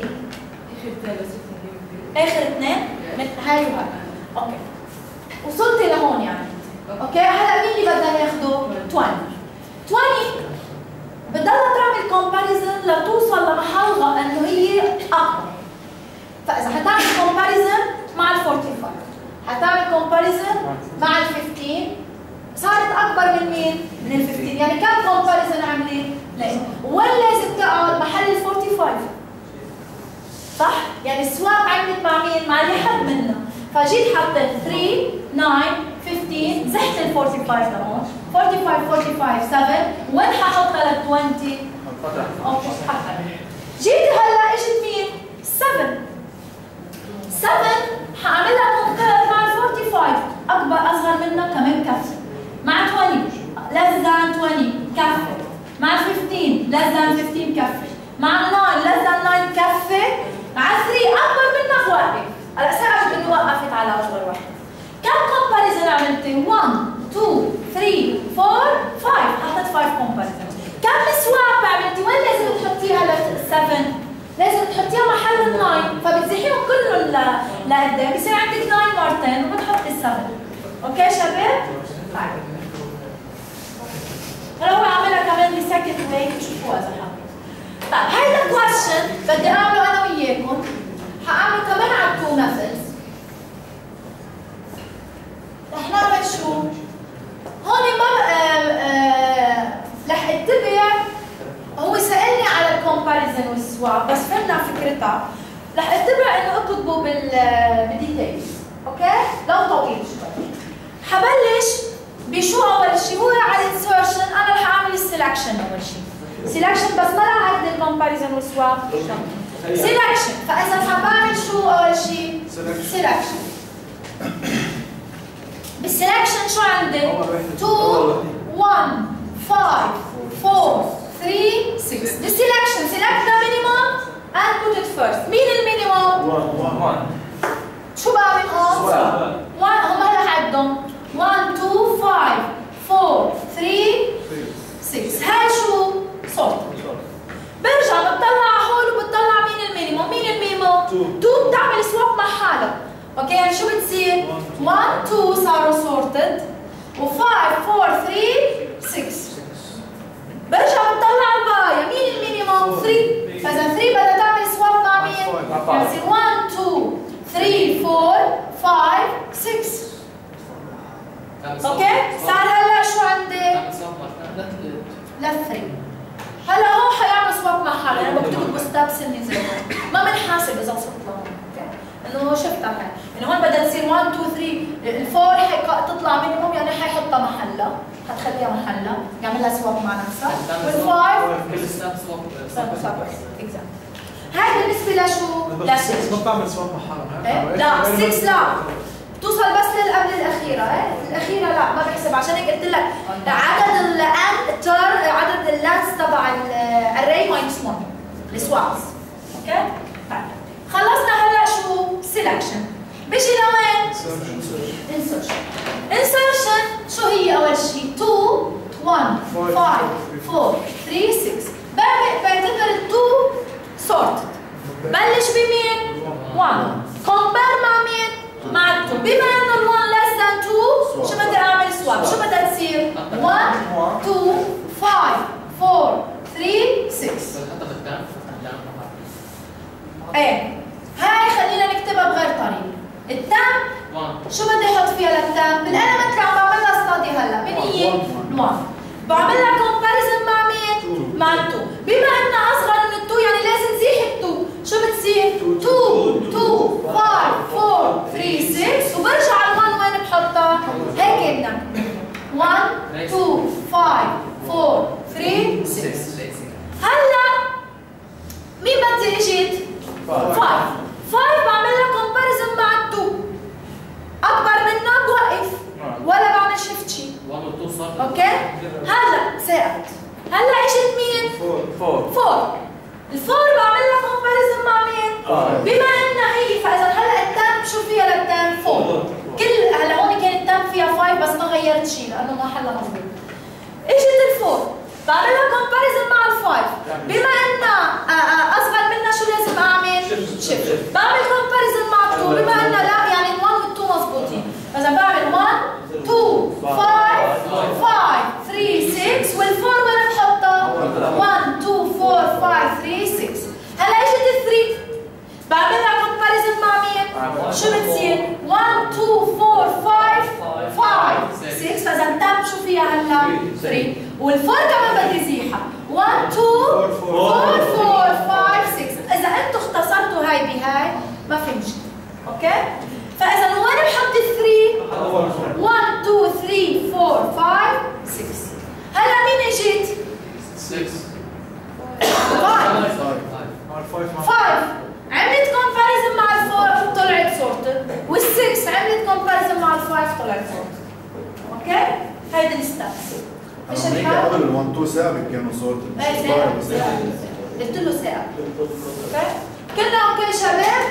اخر اثنين من هاي وهاي. اوكي. وصلت لهون يعني. اوكي؟ هلا مين اللي بدنا ناخده؟ twenty. twenty بتضلها تعمل كومباريزن لتوصل لمحل انه هي اكبر. فاذا حتعمل كومباريزن مع ال forty-five، حتعمل كومباريزن مع ال fifteen، صارت اكبر من مين؟ من ال fifteen، يعني كم كومباريزن عملت؟ ليه؟ وين لازم تقعد؟ محل ال forty-five. صح؟ يعني السواب عملت مع مين؟ مع اللي حد منا. فجيت حطيت three, nine, fifteen، زحت ال forty-five لهون، forty-five, forty-five, seven، وين ححطها لل twenty؟ اوكي حطها. جيت هلا اجت مين؟ seven. seven حاعملها كومبير مع ال forty-five، اكبر اصغر منها كمان كفي. مع twenty less than twenty كفي. مع fifteen less than fifteen كفي. مع nine less than nine كفي. مع three اكبر منها واقف. هلا ساعة اني وقفت على اصغر وحده. كم كومباريزن عملتي؟ one, two, three, four, five، حطيت five كومباريزن. كم سواب عملتي؟ وين لازم تحطيها لل seven؟ لازم تحطيها محل ال nine، فبتزيحيهم كلهم لقدام، بصير عندك nine مرتين وبتحطي ال seven. اوكي شباب؟ طيب. هلا هو عاملها كمان بسكت وهيك تشوفوها اذا حابين. طيب هيدا الكويشن بدي اعمله انا وياكم. حاعمل كمان على two methods. رح نعمل شو؟ هون ما آه آه رح اتبع، هو سألني على الكومباريزن والسواب بس فهمنا فكرتها. رح اتبع انه اكتبه بال بالديتيلز، اوكي؟ لو طويل شوي. حبلش بشو اول شيء؟ هو على الانسرشن، انا رح اعمل السلكشن اول شيء. سلكشن بس ما رح اعدل الكومباريزن والسواب. سلكشن، فاذا حبعمل شو اول شيء؟ سلكشن. بالسلكشن شو عندي؟ two, one, five, four, three, six. بالسلكشن select the minimum and put it first. مين المينيموم؟ one. شو بعمل هون؟ one. هم هلا حعدهم. one, two, five, four, three, six. هاي شو؟ صوت. برجع بتطلع على هول وبتطلع مين المينيموم؟ مين المينيموم؟ two بتعمل سواب مع حالها. اوكي يعني شو بتصير؟ one, two صاروا sorted و five, four, three, six. برجع بتطلع على الباقي، مين المينيموم؟ three. فاذا three بدها تعمل سواب مع مين؟ بتصير one, two, three, four, five, six. اوكي؟ صار هلا شو عندي؟ لا three. هلا هو حيعمل سواب مع حاله، انا بكتبه بستابس اني زي ما بنحاسب اذا وصلت لهون، اوكي؟ انه شفتها هاي، انه هون بدها تصير one, two, three، الفور حتطلع مينيموم يعني حيحطها محلها، حتخليها محلها، يعمل لها سواب مع نفسها، والفايف كل ستاب سواب سواب اكزاكت. هاي بالنسبه لشو؟ لستة. ما بتعمل سواب محرم. لا ستة لا. توصل بس للقبل الاخيره، ايه الاخيره لا ما بحسب، عشان هيك قلت لك عدد الان تر عدد اللاتس تبع الاري ماينس واحد السوابس. اوكي؟ خلصنا هلا شو؟ سيلكشن. بيجي لوين؟ انسرشن. انسرشن شو هي اول شيء؟ two, one, five, four, three, six. بعتبر ال two sorted. بلش بمين؟ one. كومبير مع مين؟ مع two. بما انه ال one less than two شو بدي اعمل سواب؟ شو بدها تصير؟ one, two, five, four, three, six. ايه هاي خلينا نكتبها بغير طريقه. التام شو بدي احط فيها للتام؟ بالالمنت اللي عم بعملها ستادي هلا مين هي؟ one. بعمل لها كومباريزن مع مين؟ مع ال two. بما انها اصغر من ال two يعني لازم تزيح ال two. شو بتصير؟ two, two, five, four, three, six. وبرجع على ال one وين بحطها؟ هيك بدنا one, two, five, four, three, six. هلا مين بدي اجيت؟ five. five بعمل لها كومباريزن مع ال two. اكبر منها بوقف ولا بعمل شيفت شي. اوكي؟ هلا سقط. هلا اجت مين؟ four. four. الفور بعمل لها كومباريزن مع حلها مظبوط. اجت الفور بعملها كومباريزن مع الفايف، بما انها اصغر منها شو لازم اعمل؟ شيفت. بعمل كومباريزن مع تو، بما انها لا يعني ال واحد وال اثنين مظبوطين، اذا بعمل واحد اثنين خمسة خمسة ثلاثة ستة والفور وين بحطها؟ واحد اثنين أربعة خمسة ثلاثة ستة. هلا اجت الثري بعملها كومباريزن مع مين؟ شو بتصير؟ واحد اثنين أربعة خمسة ستة، فاذا تم شو فيها هلا؟ ثلاثة، والفور كمان بدي زيحها واحد اثنين أربعة خمسة ستة. اذا انتم اختصرتوا هاي بهاي ما في مشكله، اوكي؟ فاذا وين بحط ثلاثة؟ واحد اثنين ثلاثة أربعة خمسة ستة. هلا مين اجت؟ ستة خمسة عملت كومباريزن مع الفور طلعت سورتد، والسكس عملت كومباريزن مع الفايف طلعت سورتد. اوكي؟ هيدي الستاتس. ايش الحال؟ قبل ال واحد اثنين ثابت كانوا سورتد. ايه ثابت. قلت له ثابت. اوكي؟ كنا اوكي شباب؟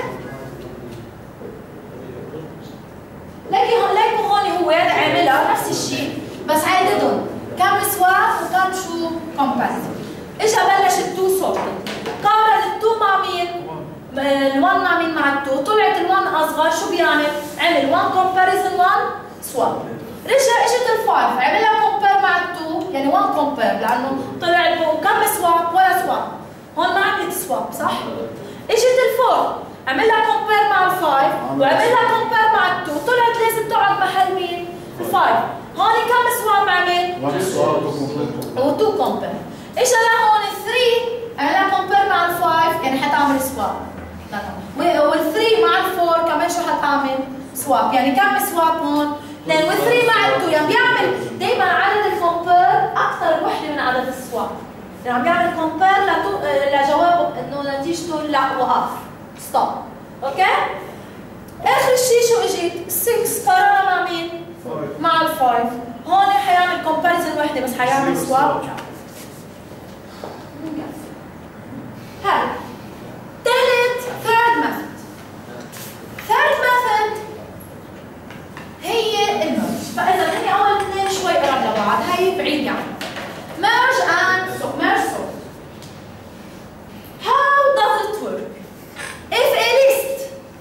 لكن ليكوا هون هو عاملها نفس الشيء بس عددهم كم سواب وكم شو كومباريزن. اجى بلش التو سورتد، قارن التو مع مين؟ ال1 مع مين؟ مع التو، طلعت ال1 اصغر، شو بيعمل؟ عمل واحد كومباريزن واحد سواب. رجع اجت الفايف عملها كومبير مع التو، يعني واحد كومبير لانه طلع كم سواب ولا سواب. هون ما عملت سواب صح؟ اجت الفور عملها كومبير مع الفايف وعملها كومبير مع التو، طلعت لازم تقعد محل مين؟ الفايف. هون كم سواب عمل؟ واحد سواب وتو كومبير. اجى لهون ثلاثة عملها كومبير مع الفايف، يعني حتعمل سواب. والثري مع الفور كمان شو حتعمل؟ سواب، يعني كم سواب هون؟ اثنين، والثري مع التو، يعني بيعمل دائما عدد الكومبير اكثر وحده من عدد السواب. يعني عم بيعمل كومبير لجواب انه نتيجته لا وقف ستوب. اوكي؟ اخر شيء شو اجت؟ ستة قارنها مع مين؟ مع الفايف. هون حيعمل كومباريزن وحده بس حيعمل سواب. هلا ثالث ثيرد ميثود. ثيرد ميثود هي الميرج. فاذا هي اول اثنين شوي قرب لبعض، هي بعيد يعني. merge and merge sort. How does it work? If a list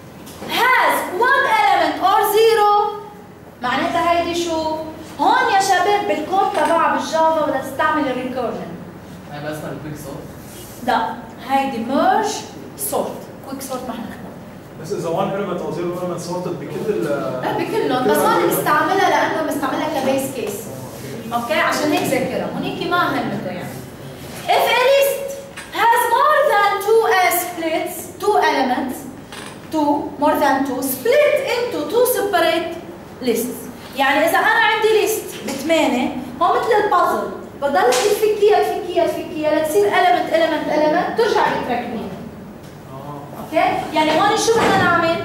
has one element or zero معناتها هيدي شو؟ هون يا شباب بالكود تبعها بالجافا بدها تستعمل الريكورجن. هاي بس اسمها الكويك سورت؟ لا هيدي merge sort. كويك سورت ما حناخدها. بس اذا واحد element او zero element sorted بكل ال لا بكلهم، بس هون بستعملها لانه بستعملها كبيس كيس. اوكي عشان هيك ذاكرها، هونيك ما همته يعني. If a list has more than two splits, two elements, two more than two, split into two separate lists. يعني إذا أنا عندي ليست بثمانية، هو مثل البازل، بضل تفكيها تفكيها تفكيها لتصير element element element ترجع تركبيها. اوكي؟ يعني هون شو بدنا نعمل؟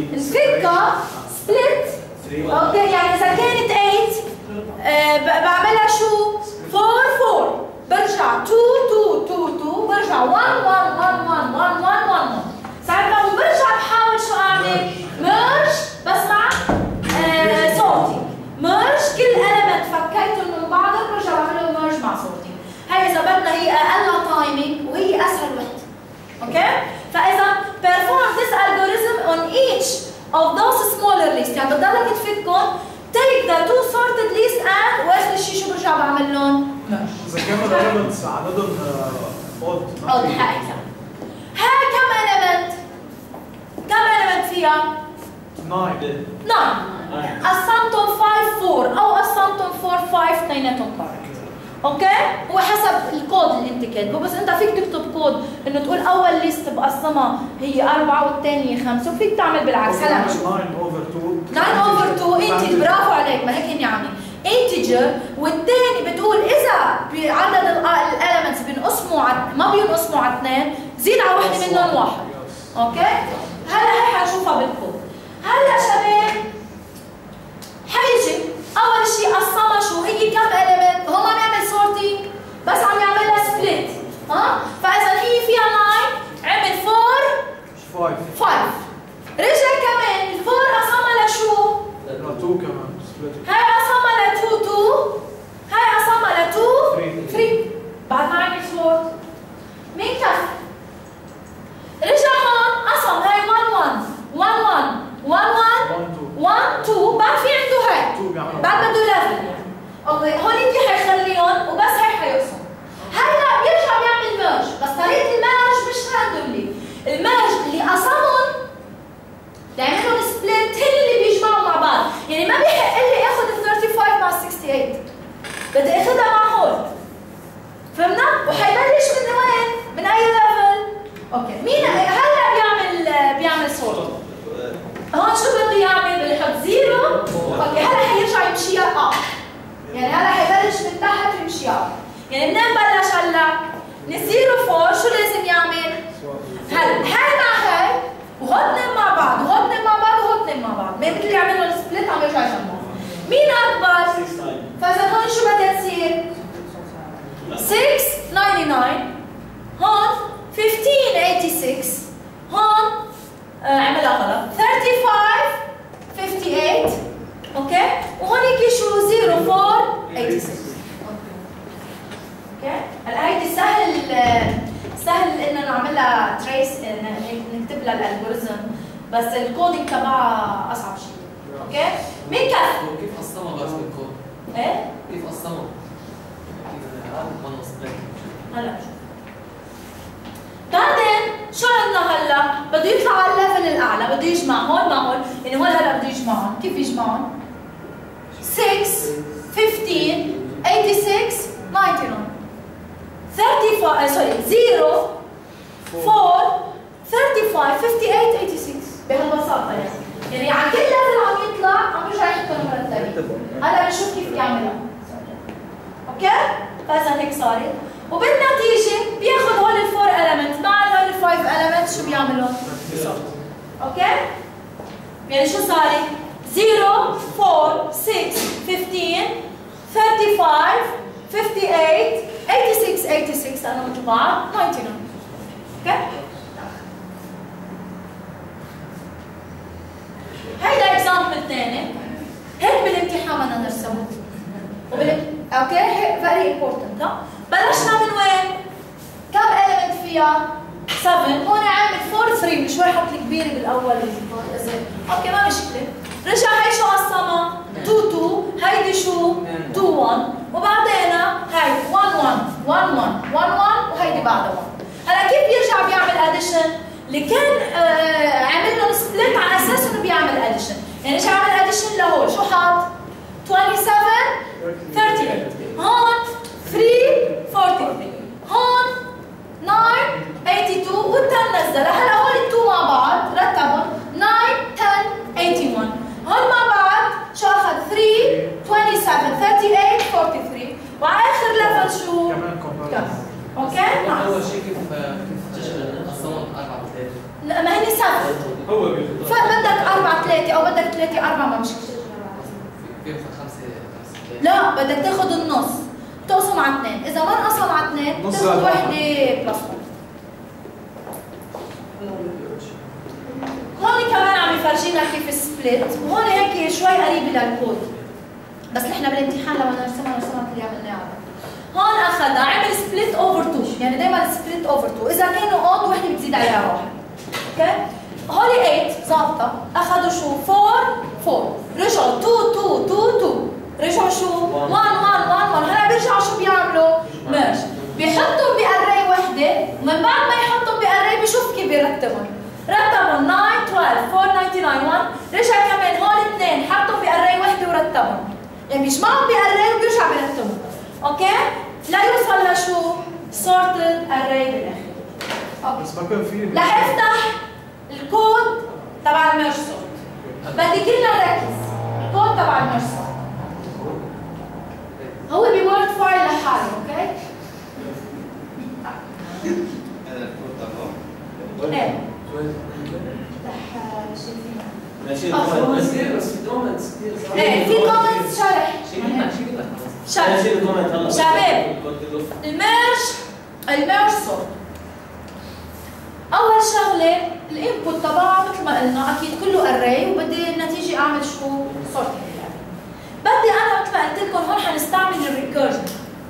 نفكها split. اوكي يعني إذا كانت ثمانية أه بعملها شو؟ أربعة أربعة برجع اثنين اثنين اثنين اثنين برجع واحد واحد واحد واحد واحد واحد واحد. ساعتها وبرجع بحاول شو اعمل؟ ميرج بس مع آه صوتي. ميرج كل element فكيتهم من بعضهم برجع بعمل له ميرج مع صوتي. هي اذا بدنا هي اقل تايمينج وهي اسهل وحده. اوكي؟ فاذا perform this algorithm on each of those smaller lists، يعني بتضلك تفكهم take the two sorted list and واخر شيء شو برجع بعمل لهم؟ اذا كانوا elements عددهم odd odd حقيقة. هاي كم element؟ كم element فيها؟ تسعة. نعم. قسمتهم خمسة أربعة أو قسمتهم أربعة خمسة اثنيناتهم correct. اوكي؟ هو حسب الكود اللي انت كاتبه، بس انت فيك تكتب كود انه تقول اول ليست بقسمها هي أربعة والثانية خمسة، وفيك تعمل بالعكس. هلا تسعة over two. تسعة over two انت برافو عليك، ما هيك يعني انتجر، والثاني بتقول اذا بعدد الاليمنتس بينقسموا ما بينقسموا على اثنين زيد على وحده منهم واحد. اوكي؟ هلا هي حنشوفها بالكود. هلا شباب حيجي اول شيء قسمها شو هي كم element، هو ما عم يعمل sorting بس عم يعملها split. ها؟ فاذا هي فيها تسعة عمل أربعة خمسة. رجع كمان الأربعة قسمها لشو؟ لا اثنين كمان split. هاي قسمها ل اثنين اثنين الميرج اللي قسمهم لعملهم سبليت هن اللي بيجمعوا مع بعض، يعني ما بيحق لي اخذ ال خمسة وثلاثين مع ال ستة وستين، بدي اخذها مع هول. فهمنا؟ وحيبلش من وين؟ من اي ليفل؟ اوكي، مين هلا بيعمل بيعمل سورت؟ هون شو بده يعمل؟ بده يحط زيرو، اوكي هلا حيرجع يمشيها اب. يعني هلا حيبلش من تحت ويمشي اب. يعني منين بلش هلا؟ من زيرو فور شو لازم يعمل؟ هلا هاي مع هاي وهون اثنين مع بعض وهون اثنين مع بعض وهون اثنين مع بعض، ما مثل يعمل لهم سبليت عم يرجع يجمعهم. مين اكبر؟ فاذا هون شو بدها تصير؟ ستة تسعة وتسعين، هون خمسة عشر ستة وثمانين، هون آه عملها غلط خمسة وثلاثين خمسة وثمانين، اوكي؟ وهون هيك شو صفر أربعة ثمانية ستة. اوكي؟ هلا هيدي سهل سهل انه نعملها تريس نكتب لها الالجوريزم، بس الكودينج تبعها اصعب شيء. اوكي؟ مين كان؟ كيف قسمها بس بالكود؟ ايه؟ كيف قسمها؟ هلا بشوف. بعدين شو عندنا هلا؟ بده يطلع على الليفل الاعلى، بده يجمع هون مع هون، يعني هون هلا بده يجمعهم، كيف يجمعهم؟ ستة خمسة عشر ستة وتسعين ثلاثين سوري صفر أربعة ثلاثين خمسة وثمانين خمسة وثمانين ستة وثمانين بهالبساطه يعني، يعني على كل ليفل عم يطلع عم يرجع يحطهم مرتبين. هلا بنشوف كيف يعملها. اوكي؟ فاذا هيك صارت، وبالنتيجه بياخذ هول الفور elements مع هول الفايف elements شو بيعملون؟ اوكي؟ يعني شو صارت؟ صفر أربعة ستة خمستاشر ثلاثين وخمسة خمسة وثمانين ستة وثمانين ستة وثمانين لانه مثل بعض تسعة وتسعين. اوكي؟ هيدا اكزامبل ثاني، هيك بالامتحان بدنا نرسمه. وبال اوكي هيك فيري امبورتنت. ها بلشنا من وين؟ كم element فيها؟ سبعة، هون عامل أربعة ثلاثة شوي حط الكبيره بالاول اوكي ما مشكله. رجع هي شو قسمها؟ اثنين اثنين، هيدي شو؟ اثنين واحد، وبعدين هاي واحد واحد واحد واحد واحد واحد وهيدي بعدها واحد. هلا كيف بيرجع بيعمل اديشن؟ اللي كان آه عامل لهم سبليت على اساس انه بيعمل اديشن، يعني رجع عمل اديشن لهول، شو حط؟ سبعة وعشرين ثلاثين وثلاثين، هون ثلاثة أربعة وأربعين، هون تسعة اثنين وثمانين والتن نزلها. هلا هول التو مع بعض رتبهم تسعة عشرة ثمانية وثمانين، هون مع بعض شو اخذ؟ ثلاثة سبعة وعشرين ثلاثين وثمانية وأربعين، وعلى اخر ليفل شو؟ كمان كومباريزن. اوكي؟ اول شيء كيف كيف تشغل قسمهم أربعة ثلاثة؟ لا ما هني سبعة، هو بياخذ فبدك أربعة ثلاثة او بدك ثلاثة أربعة ما مشكلة. كيف خمسة خمسة؟ لا بدك تاخذ النص تقسم على اثنين، اذا ما انقسم على اثنين نص تاخذ على وحده واحد. بلس هون كمان عم يفرجينا كيف السبليت، وهون هيك شوي قريب للكود، بس نحن بالامتحان لما نرسمها رسمها اللي عملناها. هون اخذها عمل سبليت اوفر اثنين، يعني دائما سبليت اوفر اثنين، اذا كانوا اود وحده بتزيد عليها واحد. اوكي؟ هون ثمانية ظابطه، اخذوا شو؟ أربعة أربعة، رجعوا اثنين اثنين اثنين اثنين، رجعوا شو؟ واحد واحد واحد واحد، هلا بيرجعوا شو بيعملوا؟ ميرج، بيحطهم بأري وحده، ومن بعد ما يحطهم بأري بشوف كيف بيرتبهم. رتبهم تسعة اثناشر أربعة تسعة وتسعين واحد، رجع كمان هول اثنين حطهم بأري وحده ورتبهم. يعني بيجمعهم بأري وبيرجع بيرتبهم. اوكي؟ ليوصل لشو؟ sorted array بالاخر. بس ما كان في رح افتح الكود تبع الميرج سورت. بدي كلنا نركز. الكود تبع الميرج سورت هو بوورد فايل لحاله، اوكي؟ هذا الكود تبعه. ايه رح شيل فيها. بس بس في كومنتس كثير. ايه في كومنتس شرح. شيلنا شيلنا شرح. شباب الميرج الميرج سورت اول شغله الانبوت تبعه مثل ما قلنا اكيد كله اري، وبدي النتيجه اعمل شو؟ سورت. بدي انا مثل ما قلت لكم هون حنستعمل الريكيرجن.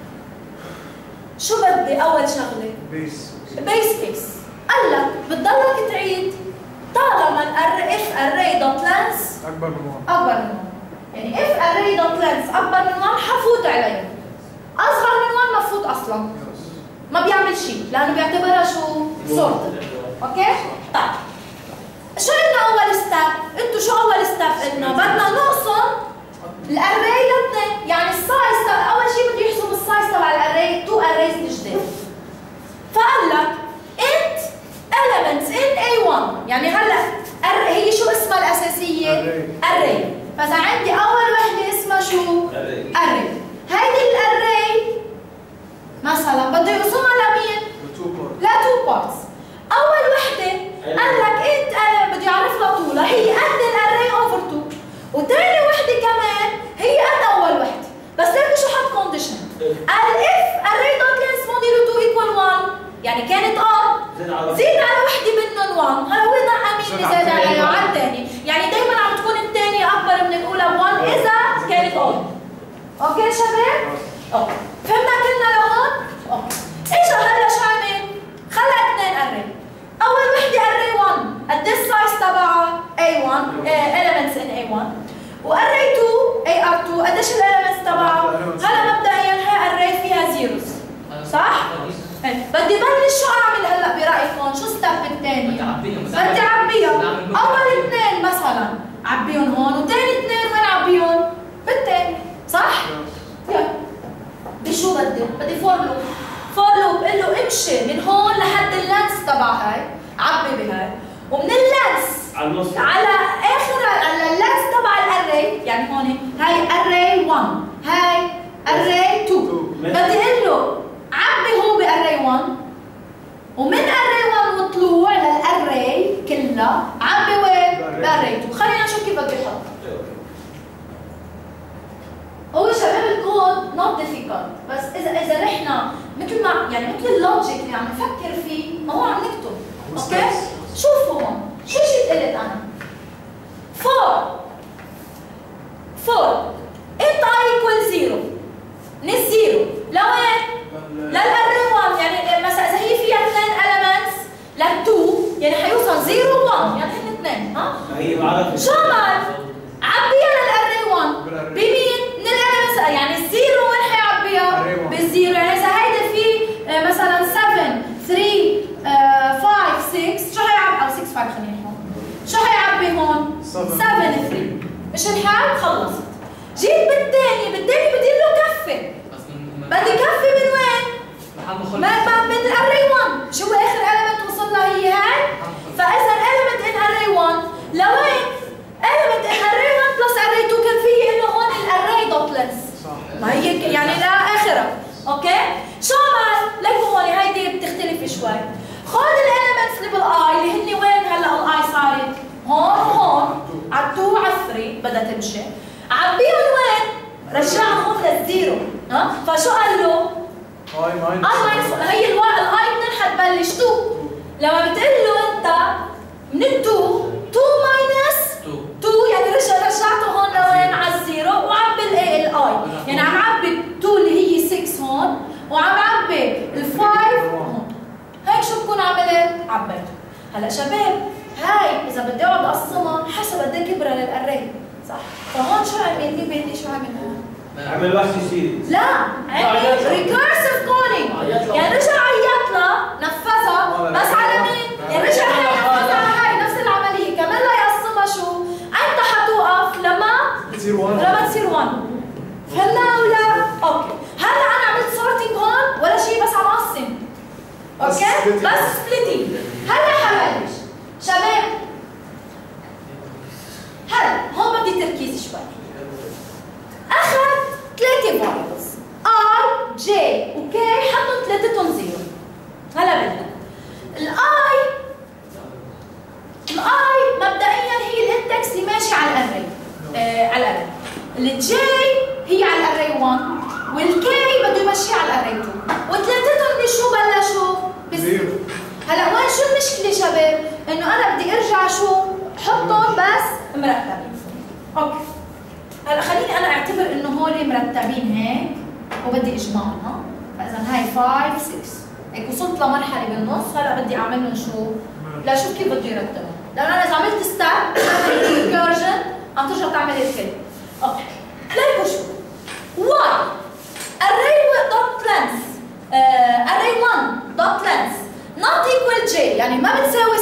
شو بدي اول شغله؟ بيس بيس كيس. قال لك بتضلك تعيد طالما الاري اف اري دوت لينث اكبر من واحد اكبر من واحد، يعني اف اري دوت لينث اكبر من واحد حفوت عليه، اصغر من واحد ما بفوت اصلا، ما بيعمل شيء لانه بيعتبرها شو؟ سورت. اوكي؟ طيب شو قلنا اول ستيب؟ انتوا شو اول ستيب قلنا؟ بدنا نقسم الاري لاثنين، يعني السايز تبع اول شيء بده يحسب السايز تبع الاري تو اريز الجداد. فقال لك int elements in إيه واحد، يعني هلا هي شو اسمها الاساسيه؟ array. فاذا عندي اول وحده اسمها شو؟ array. هيدي الاري مثلا بده يقسمها لمين؟ لا تو بارتس. اول وحده قال لك انت انا بدي اعرف لها طولها هي قد الاري اوفر تو، وثاني وحده كمان هي قد اول وحده. بس ليك شو حط كونديشن؟ قال اف array dot length موديلو تو equal واحد، يعني كانت اه زيد على وحده منهم واحد. هلا هو نقى مين زاد عليها على الثاني، يعني دائما عم تكون الثانيه اكبر من الاولى واحد اذا كانت اون. اوكي شباب؟ اوكي فهمنا كلنا لهون؟ اوكي اجا هلا شو عمل؟ خلق اثنين اري. اول وحده اري واحد قد السايز تبعها إيه واحد elements in إيه واحد، واري اثنين إيه آر اثنين قديش الاليمنتس تبعها؟ هلا مبدئيا هي اري فيها زيروز صح؟ بدي بلش شو اعمل هلا برايكم؟ شو ستيب الثاني؟ بدي اعبيها. اول اثنين مثلا عبيهم هون، وثاني اثنين وين عبيهم؟ بالثاني صح؟ يلا بشو بدي؟ بدي فور لوب. فور لوب بقول له امشي من هون لحد اللانس تبع هاي، عبي بهاي، ومن اللانس على النص على اخر على اللانس تبع الاري، يعني هون هاي اري واحد، هاي اري اثنين، بدي اقول له عبي هو باري واحد، ومن اري واحد وطلوع للاري كلها عبي وين؟ باري اثنين. خلينا نشوف كيف بدي احط. هو شباب الكود نوت ديفيكولت، بس اذا اذا نحن مثل ما يعني مثل اللوجيك اللي عم نفكر فيه ما هو عم نكتب. اوكي؟ شوفوا هون شو جيت قلت انا؟ فور فور انت اي ايكوال زيرو، من الزيرو لوين؟ للاري واحد، يعني مثلا اذا هي فيها اثنين elements لل2 يعني حيوصل زيرو واحد، يعني هن اثنين. ها؟ هي بعرف شو عمل؟ عبيها للاري واحد بمين؟ من الاليمنتس، يعني الزيرو وين حيعبيها؟ بالزيرو، يعني اذا هيدا في مثلا سبعة ثلاثة خمسة ستة شو حيعبي؟ او ستة خمسة خلينا هون، شو حيعبي هون؟ سبعة ثلاثة. مش الحال؟ خلصت. جيت بالثاني، بالثاني بدي له كفه، بدي كفه من وين؟ من من الاري واحد، شو هو اخر element وصل لها هي هاي؟ فاذا element in array واحد لوين؟ element in array واحد plus array اثنين كان في انه هون الاري دوت length. ما هي يعني لاخرها. اوكي؟ شو عمل؟ ليكوا هون هيدي بتختلف شوي. خذ الاليمنتس اللي بالاي اللي هن وين هلا الاي صارت؟ هون وهون، على اثنين وعلى ثلاثة بدها تمشي. عبيهم وين؟ رجعهم للزيرو. ها؟ فشو قال له؟ اي ماينس اي ماينس هي الاي منين حتبلش؟ اثنين. لما بتقول له انت من ال اثنين اثنين ماينس اثنين يعني رجع رجعته هون لوين؟ على الزيرو، وعبي الاي الاي، يعني عم عبي اثنين اللي هي ستة هون، وعم عبي ال خمسة هون. هيك شو بكون عملت؟ عبيته. هلا شباب هاي اذا بدي اقعد اقسمها حسب قد ايه كبرها للاري، صح؟ فهون شو عمل؟ مين بيدي شو عمل هون؟ عمل واحد يصير لا عمل ريكورسيف كولينج، يعني رجع عيط لها نفذها بس على مين؟ يعني رجع نفذها على هاي نفس العمليه، كمان لا يقسمها شو؟ انت حتوقف لما تصير واحد لما تصير واحد. فهمنا او لا؟ اوكي، هلا انا عملت سورتنج هون ولا شيء، بس عم اقسم. اوكي؟ بس سبليتنج. هلا حبلش شباب، هلا هون بدي تركيز شوي. اخذ ثلاثة فاريبلز اي جي وكي، حطوا ثلاثتهم زيرو. هلا بدنا الاي الاي مبدئيا هي الاندكس اللي ماشي على الاري، آه على الاري. الجي هي على الاري واحد، والكي بده يمشي على الاري اثنين، وثلاثتهم بشو بلشوا؟ بزيرو. هلا وين شو المشكله شباب؟ انه انا بدي ارجع شو؟ حطهم بس مرتبين. اوكي هلا خليني انا اعتبر انه هول مرتبين هيك وبدي اجمعهم. ها فاذا هاي خمسة ستة هيك وصلت لمرحله بالنص. هلا بدي اعمل لهم شو؟ لاشوف كيف بده يرتبهم، لانه انا اذا عملت ستاب ريكيرجن عم ترجع تعمل الكل. اوكي ليكوا شو؟ واي array dot length array واحد dot length not equal j، يعني ما بتساوي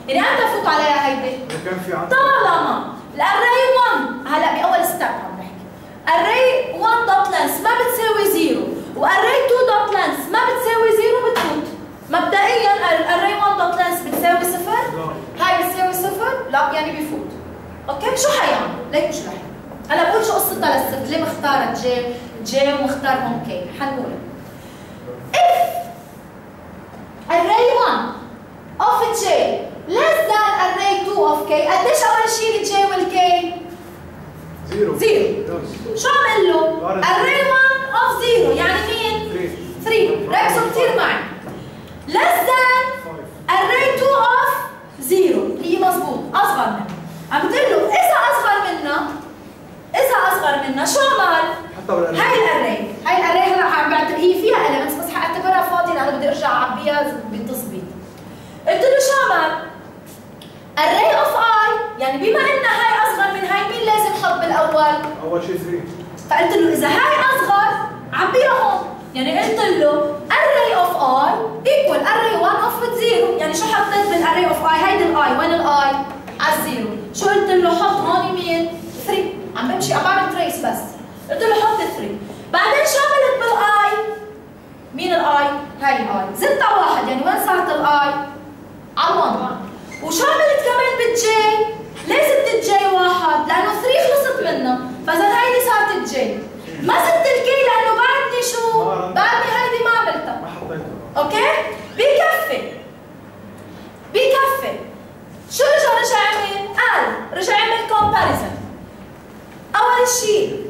يعني امتى فوت عليها هيدي؟ كان في عندك طالما الاري واحد هلا باول ستيب عم بحكي array واحد دوت لينث ما بتساوي زيرو وarray اثنين دوت لينث ما بتساوي زيرو بتفوت. مبدئيا الarray واحد دوت لينث بتساوي صفر، هاي بتساوي صفر، لا يعني بفوت. اوكي شو حيعمل؟ ليك مش رح هلا بقول شو قصتها للصفر، ليه مختارة جي جي ومختار هون كي، حنقولها. if array واحد of j less than array two of k، قديش اول شيء الجي والكي؟ زيرو زيرو. شو عمل له؟ array واحد of zero يعني مين؟ ثلاثة. ركزوا كثير معي. less than array two of zero هي مضبوط اصغر منها. عم بقول له اذا اصغر منها اذا اصغر منها شو عمل؟ هاي الاري هاي الاري هلا عم بعتبر هي فيها elements بس حاعتبرها فاضيه لانه بدي ارجع اعبيها بتظبيط. قلت له شو عمل؟ array of i يعني بما ان هاي اصغر من هاي مين لازم احط بالاول؟ اول شيء ثلاثة. فقلت له اذا هاي اصغر عبيها هون، يعني قلت له array of i equal array واحد of zero، يعني شو حطيت بالarray of i؟ هيدي الاي، وين الاي؟ على الزيرو. شو قلت له؟ حط هون مين؟ ثلاثة. عم بمشي عم بعمل تريس بس. قلت له حط ثلاثة. بعدين شو عملت بالاي؟ مين الاي؟ هاي الاي، زدتها واحد، يعني وين صارت الاي؟ على واحد. وشو عملت كمان بالجي؟ ليه زدت الجي واحد؟ لانه ثلاثة خلصت منها، فاذا هيدي صارت الجي. ما زدت الكي لانه بعدني شو؟ بعدني هيدي ما عملتها. ما حطيتها. اوكي؟ بكفي. بكفي. شو رجع رجع عمل؟ قال رجع عمل كومباريزن. أول شيء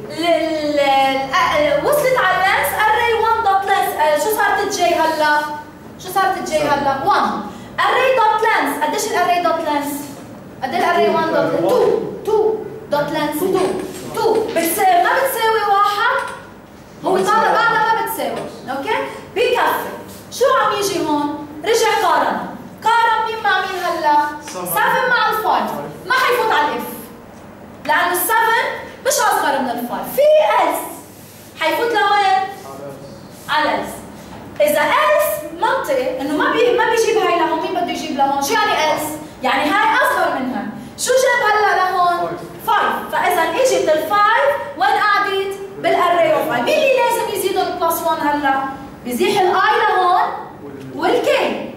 وصلت على اللينس array واحد دوت لينس، شو صارت الجي هلا؟ شو صارت الجي هلا؟ واحد. array دوت لينس، قديش الarray دوت لينس؟ قد ايه الarray واحد دوت لينس؟ اثنين اثنين دوت لينس اثنين اثنين بس ما بتساوي واحد، هو طالع بعدها ما بتساوي، اوكي؟ بكفي. شو عم يجي هون؟ رجع قارن. قارن مين مع مين هلا؟ سبعة مع الفايف، ما حيفوت على الاف لانه السبعة مش اصغر من الفايف. في إلس حيفوت لوين؟ على إلس. اذا إلس منطقي انه ما بي ما بيجيب هاي لهون، مين بده يجيب لهون؟ شو يعني إلس؟ يعني هاي اصغر منها. شو جاب هلا لهون؟ فايف. فاذا اجت الفايف وين قعدت؟ بالاري اوف اي. مين اللي لازم يزيدهم بلس واحد هلا؟ بيزيح الاي لهون والكي،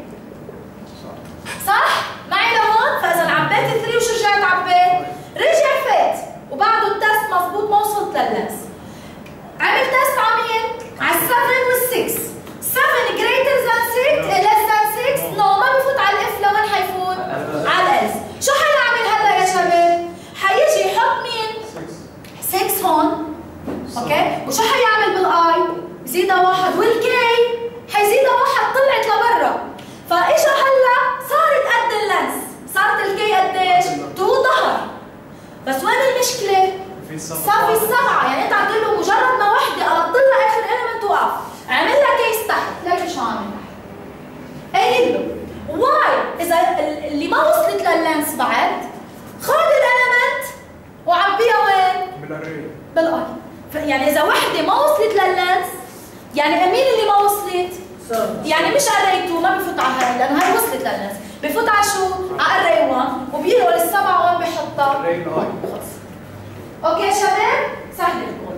صح؟ معي لهون؟ فاذا عبيت ثلاثة وشو رجعت عبيت؟ رجع فات وبعده التست مضبوط ما وصلت لللينس. عمل تست على مين؟ على السبعة والستة. سبعة greater than ستة less than ستة نو ما بفوت على الاف. لوين حيفوت؟ على الاس. شو حيعمل هلا يا شباب؟ حيجي يحط مين؟ ستة هون، اوكي؟ وشو حيعمل بالاي؟ بزيدها واحد والكي حيزيدها واحد طلعت لبرا. فاجا هلا صارت قد اللينس، صارت الكي قديش؟ تو ظهر. بس وين المشكلة؟ صار في السبعة، يعني انت عم تقول له مجرد ما وحدة قلبت لها اخر element توقف، عمل لها كيس تحت، ليك شو عامل تحت؟ قايل له واي اذا اللي ما وصلت لللينس بعد خذ الاليمنت وعبيها وين؟ بالاري. بالاي. يعني اذا وحدة ما وصلت لللينس يعني مين اللي ما وصلت؟ يعني مش array اثنين ما بفوت على هاي لانه هاي وصلت للناس، بفوت على شو؟ على array واحد وبينقل السبعه وين بحطها؟ array واحد. خلص. اوكي يا شباب؟ سهل الكل.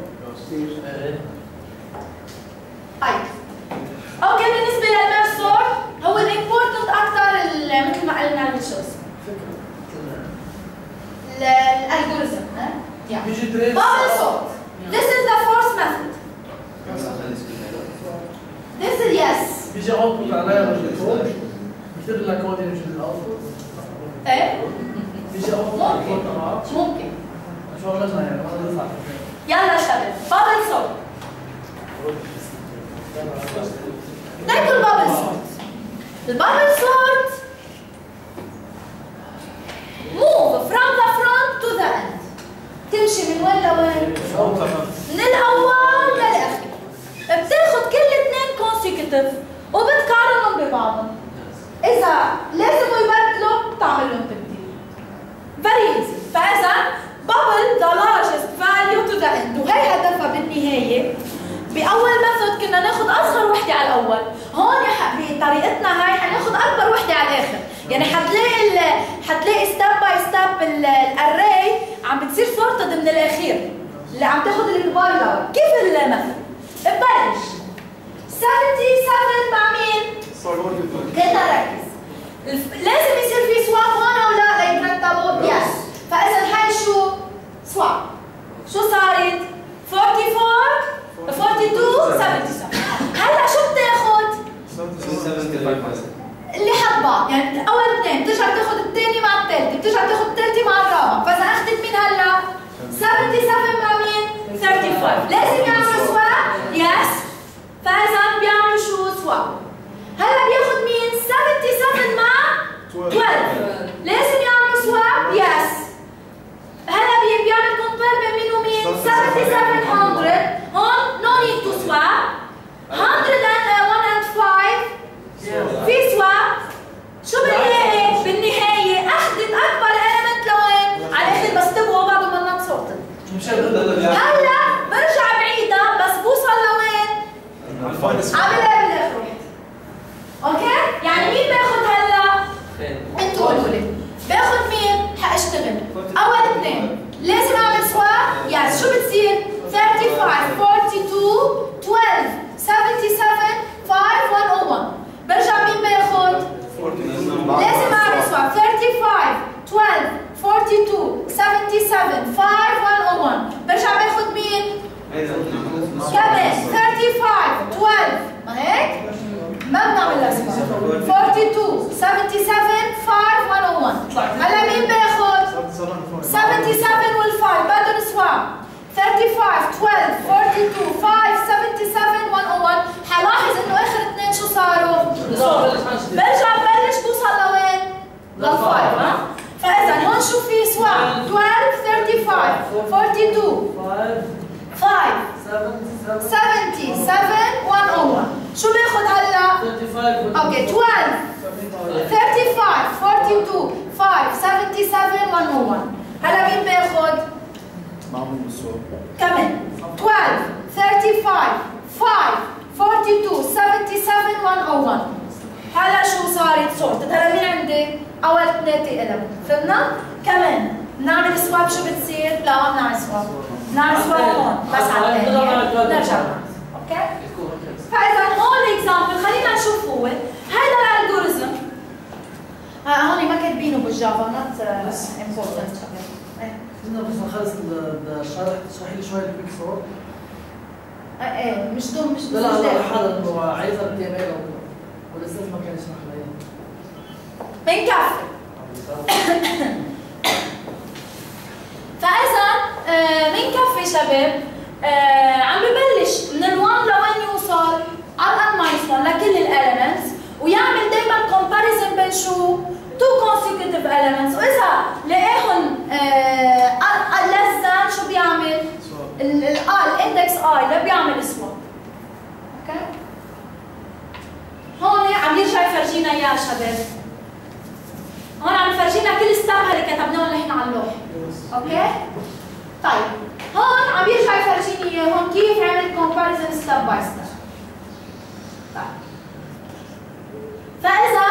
طيب. اوكي بالنسبه للميرج سورت هو الامبورتنت اكثر مثل ما قلنا شو اسمه؟ الالجوريزم ها؟ يعني bubble sort. This is the first method. This is yes. بيجي اوتبوت عليها رجل بكتب لك كود ينزل الاوتبوت. ايه؟ بيجي اوتبوت ممكن ممكن. شو عملنا يعني؟ ما نطلع. يلا شباب bubble sort. ناكل bubble sort. البابل sort move from the front to the end. تمشي من وين لوين؟ من الاول للاخر. بتاخد كل اثنين consecutive وبتقارنهم ببعضهم. إذا لازم يبدلوا بتعمل لهم تبديل. Very easy. فإذا bubble the largest value to the end وهي هدفها بالنهاية. بأول ميثود كنا ناخد أصغر وحدة على الأول، هون بطريقتنا هاي حناخد أكبر وحدة على الآخر، يعني حتلاقي حتلاقي ستيب باي ستيب الاري عم بتصير سورتد من الاخير اللي عم تاخذ الكبار الاول. كيف المثل؟ ببلش سبعة وسبعين مع مين؟ كلنا نركز. لازم يصير في سواب هون او لا ليترتبوا؟ يس. فاذا هاي شو؟ سواب. شو صارت؟ أربعة وأربعين اثنين وأربعين سبعة وسبعين. هلا شو بتاخذ؟ اللي حد بعض، يعني اول اثنين بترجع تاخذ الثاني مع الثالثه، بترجع تاخذ الثالثه مع الرابعه، فاذا اخذت مين هلا؟ سبعة وسبعين مع مين؟ خمسة وثلاثين. لازم يعملوا سواب؟ يس. فاذا بيعملوا شو؟ سواب. هلا بياخذ مين؟ سبعة وسبعين مع اثناشر. لازم يعملوا سواب؟ يس. هلا بيعمل كومبير بين مين ومين؟ سبعة وسبعين مية. هون نو نيد تو سواب. مية and خمسة في سواب. شو بالنهاية؟ بالنهاية أخذت أكبر إيلمنت لوين؟ على الآخر بس تبقوا بعضهم ما نوت سورتد. هلا برجع بعيدها بس بوصل لوين؟ عاملها بالآخر. أوكي؟ يعني مين باخذ هلا؟ أنتوا قولوا لي. باخذ مين؟ حأشتغل. أول اثنين لازم أعمل سواب؟ يس. شو بتصير؟ خمسة وثلاثين اثنين اثناشر سبعة وسبعين خمسة واحد صفر واحد. برجع مين باخذ؟ لازم اعمل سواب. خمسة وثلاثين اثناشر سبعة وسبعين خمسة واحد صفر. برجع باخذ مين؟ كمان ثلاثة وثلاثين اثناشر ما هيك؟ ما بنعمل لها سواب. اثنين وأربعين سبعة وسبعين خمسة واحد. هلا مين باخذ؟ سبعة وسبعين والخمسة بدهم سواب. ثلاثة وثلاثين اثناشر اثنين وأربعين خمسة سبعة وسبعين واحد. حلاحظ انه اخر اثنين شو صاروا؟ برجع ببلش بوصل لوين؟ للفايف. ها؟ فاذا هون شو في سواب؟ اثناشر ثلاثة وثلاثين اثنين وأربعين خمسة سبعة وسبعين واحد. شو باخذ هلا؟ اوكي اثناشر ثلاثة وثلاثين اثنين وأربعين خمسة سبعة وسبعين واحد. هلا مين باخذ؟ معمول بالسوق كمان اثناشر ثلاثة وثلاثين خمسة اثنين وأربعين سبعة وسبعين واحد. هلا شو صارت سورتد؟ هلا مين عندي؟ اول ثلاثة قلم. فهمنا؟ كمان بنعمل سواب. شو بتصير؟ لا ما بنعمل سواب. بنعمل سواب هون بس على الثانية نرجع. اوكي؟ فاذا هون الاكزامبل خلينا نشوف هو هذا الالجوريزم. هون ما كاتبينه بالجافا نوت امبورتنت. كنا بس نخلص الشرح تشرحي لي شوي الكويك سورت. ايه مش دوم مش لا لا لا حاضر انه عايزه بتعملها والاستاذ ما كان يشرح لي. بنكفي. فاذا بنكفي شباب. آه عم ببلش من الواحد لوين يوصل على الان ماينس واحد لكل الاليمنتس ويعمل دائما كومباريزن بين شو؟ تو consecutive elements. واذا لقاهم آه less than شو بيعمل؟ ال الاندكس اي اللي بيعمل سواب. اوكي؟ هون عم يرجع يفرجينا اياه شباب. هون عم يفرجينا كل ستيب اللي كتبناهم نحن على اللوحه. اوكي؟ طيب هون عم يرجع يفرجيني اياه هون كيف عمل كومباريزن ستيب باي ستيب. طيب فاذا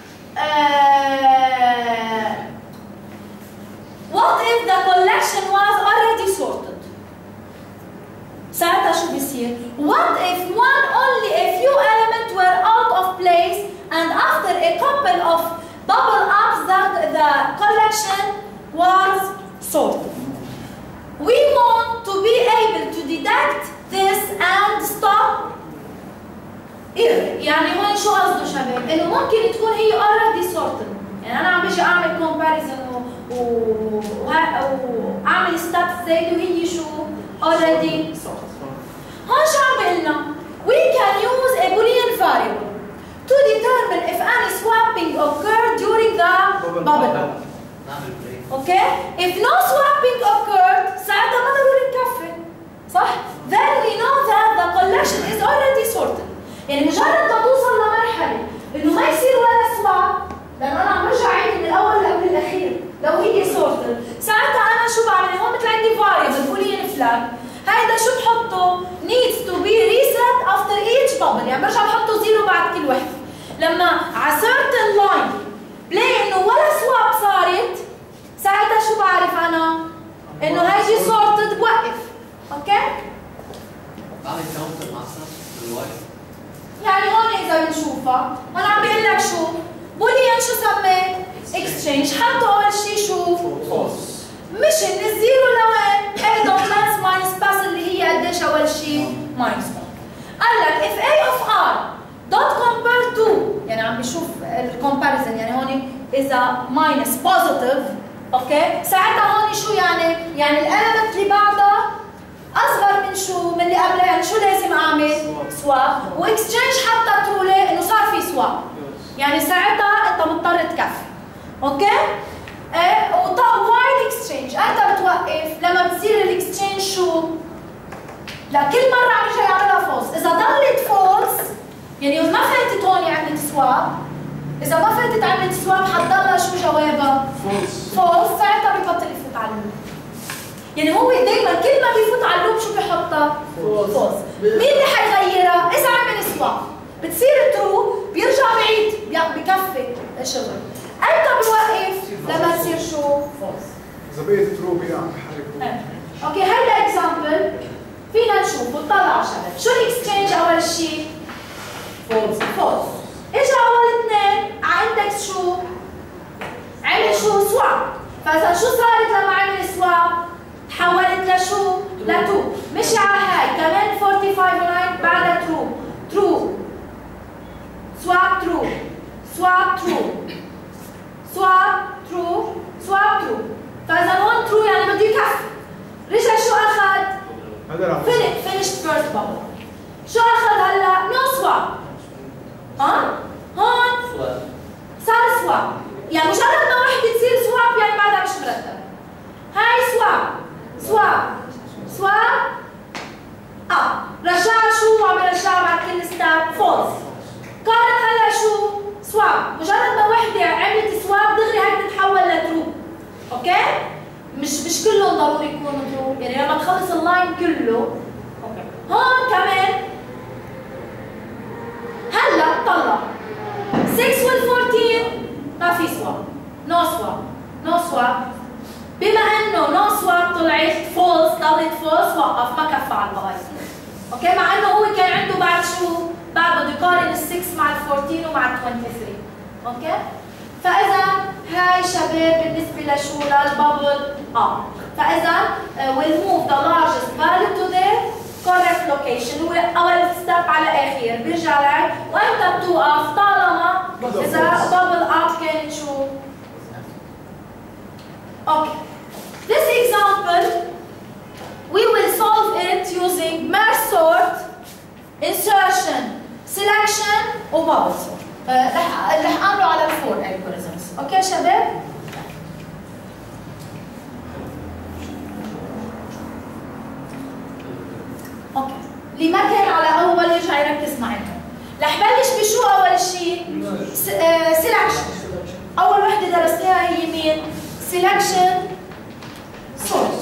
uh, what if the collection was already sorted؟ ساعتها شو بيصير؟ What if one only a few elements were out of place and after a couple of bubble ups that the collection was sorted? We want to be able to detect this and stop error. يعني هون شو قصده شباب؟ انه ممكن تكون هي already sorted. يعني انا عم بيجي اعمل comparison واعمل steps زي وهي شو؟ already sorted. هون شو عم بقول لنا؟ We can use a Boolean variable to determine if any swapping occurred during the bubble. Okay? If no swapping occurred, ساعتها ما ضروري نكفي. صح؟ Then we know that the collection is already sorted. يعني مجرد ما توصل لمرحلة إنه ما يصير ولا سواب، لأنه أنا عم برجع عيد من الأول لقبل الأخير، لو هي sorted، ساعتها أنا شو بعمل؟ هون مثل عندي variable Boolean flag. هيدا شو بحطه؟ needs to be reset after each bubble، يعني برجع بحطه زيرو بعد كل وحدة. لما على certain line بلاقي انه ولا سواب صارت، ساعتها شو بعرف انا؟ انه هيجي سورتد بوقف. اوكي؟ بعمل كاونتر مع السهم بالواي. يعني هون اذا بنشوفها، هون عم بيقول لك شو؟ بوليان شو سميت؟ اكسشينج، حطوا اول شيء شو؟ فولس. مش من الزيرو لوين؟ A دوت لانس ماينس باس اللي هي قديش اول شيء؟ ماينس واحد. قال لك if A of R dot compare to، يعني عم بيشوف الكومباريزن، يعني هون اذا ماينس بوزيتيف، اوكي؟ ساعتها هون شو يعني؟ يعني الاليمنت اللي بعدها اصغر من شو؟ من اللي قبلها، يعني شو لازم اعمل؟ سواب، واكسشينج حتى ترو ليه؟ انه صار في سواب. يعني ساعتها انت مضطر تكفي. اوكي؟ ايه وطب واي الاكسشينج؟ انت بتوقف لما بتصير الاكسشينج شو؟ لا كل مره عم يرجع يعملها فولس، اذا ضلت فولس يعني ما فاتت هون عملت سواب، اذا ما فاتت عملت سواب حتضلها شو جوابها؟ فولس. فولس، ساعتها ببطل يفوت على اللوب. يعني هو دائما كل ما بيفوت على اللوب شو بيحطها؟ فولس. مين اللي حيغيرها؟ اذا عمل سواب بتصير ترو، بيرجع بعيد بكفي الشغل. انت بوقف لما تصير شو؟ فولس. اذا بقيت ترو بيقع بحرك. اوكي هيدا اكزامبل فينا نشوف ونطلع على شغله، شو الاكسشينج اول شيء؟ فولس. فولس. اجى اول اثنين على اندكس شو؟ عمل شو؟ سواب. فاذا شو صارت لما عمل سواب؟ تحولت لشو؟ لترو. مشي على هاي كمان خمسة وأربعين وتسعين بعدها ترو. ترو. سواب ترو. سواب ترو. سواب ترو. سواب ترو. فاذا هون ترو يعني بده يكفي. رجع شو اخذ؟ فينيشد فيرست بابل. شو اخذ هلا؟ نو سواب. ها؟ هون صار سواب. يعني مجرد ما وحده تصير سواب يعني بعدها مش مرتب. هاي سواب. سواب. سواب. اه رجع شو عم يرجع بعد كل ستاب؟ فولس. كانت هلا شو؟ سواب. مجرد ما وحده عملت سواب دغري هي بتتحول لترو. اوكي؟ مش مش كلهم ضروري يكونوا ترو، يعني لما تخلص اللاين كله. اوكي. هون كمان هلا طلع ستة وال14 ما في سواب. نو سواب. نو سواب. بما انه نو سواب طلعت فولس، ضلت فولس، وقف ما كفى على البغاية. اوكي؟ مع انه هو كان عنده بعد شو؟ بعد بده يقارن ال6 مع ال14 ومع ال23. اوكي؟ فاذا هاي شباب بالنسبه لشو؟ للبابل اه. فاذا we'll move the largest value to the correct location، هو اول ستيب على اخر بيرجع لك وانت بتوقف طالما اذا بابل اب كانت شو؟ اوكي. This example we will solve it using merge sort, insertion, selection وبابل sort. رح رح اعمله على الفور algorithms. اوكي شباب؟ اوكي. اللي ما كان على اول يرجع يركز معي. رح بلش بشو اول شيء؟ سelection. اول وحده درسناها هي مين؟ selection sort.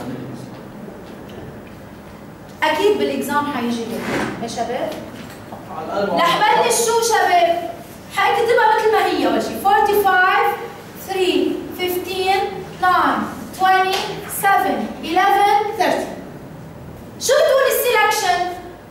اكيد بالاكزام حيجي لك يا شباب. رح بلش شو شباب؟ حكتبها مثل ما هي اول شيء خمسة وأربعين ثلاثة خمستاشر تسعة عشرين سبعة إحدى عشر ثلاثين. شو بتقول السelection؟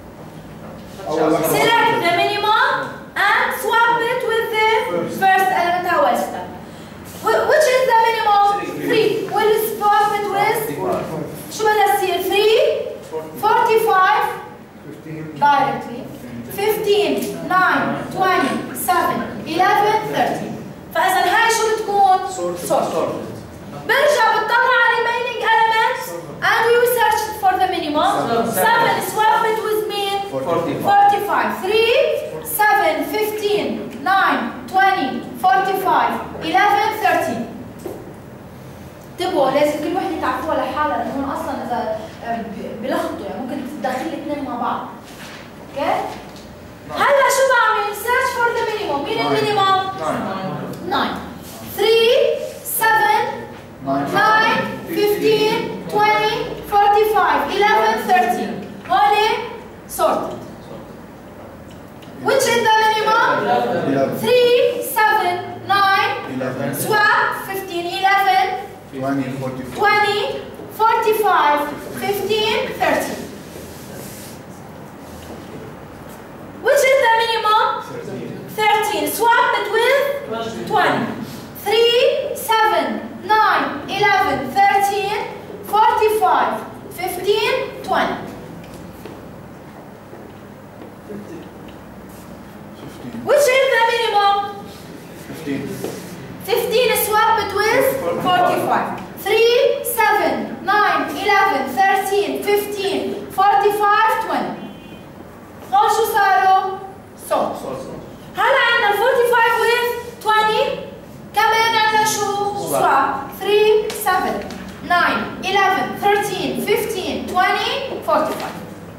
select the minimum and swap it with the first element أول step. Which is the minimum? three. Will swap it with شو بدها تصير؟ three forty-five directly. fifteen nine twenty seven eleven thirteen. فاذا هاي شو بتكون؟ sort. برجع بتطلع على remaining elements and we will search for the minimum. seven swap it with مين؟ forty-five. three seven fifteen nine twenty forty-five eleven thirteen. انتبهوا لازم كل وحده تعرفوها لحالها لانه هون اصلا اذا بلخبطوا يعني ممكن تدخل الاثنين مع بعض. اوكي؟ هلا شو بعمل؟ search for the minimum. مين المينيموم؟ nine. three seven nine fifteen twenty forty-five eleven thirteen. هون sorted. Which is the minimum? three seven nine twenty, forty-five. twenty, forty-five, fifteen, thirty. Which is the minimum? thirteen. Swap it with twenty. three, seven, nine, eleven, thirteen, forty-five, fifteen, twenty. fifteen. Which is the minimum? fifteen. fifteen swap it with forty-five. three, seven, nine, eleven, thirteen, fifteen, forty-five, twenty. هون شو صاروا؟ صوت. هلا عندنا forty-five with twenty. كمان عندنا شو؟ swap. three, seven, nine, eleven, thirteen, fifteen, twenty, forty-five.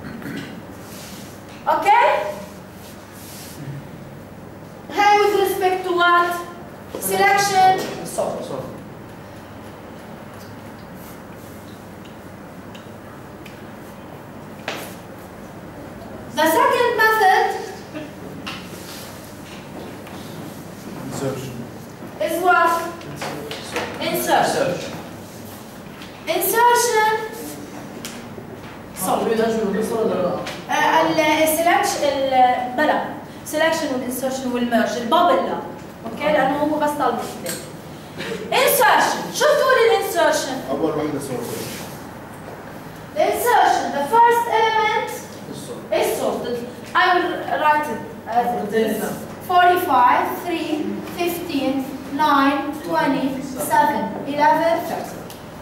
Okay? Hey, with respect to what? Selection, sort. The second method Insertion. is what? Insertion. Insertion. صعب ينهجوا القصة ولا لا؟ السelection بلا selection والinsertion والmerge البابل لا اوكي لانه هو بس طالب كده. Insertion. شو بتقول الانسرشن؟ أول واحدة صورة. Insertion. The first element is sorted. I will write it as this. forty-five, three, fifteen, nine, twenty, seven, eleven, thirty.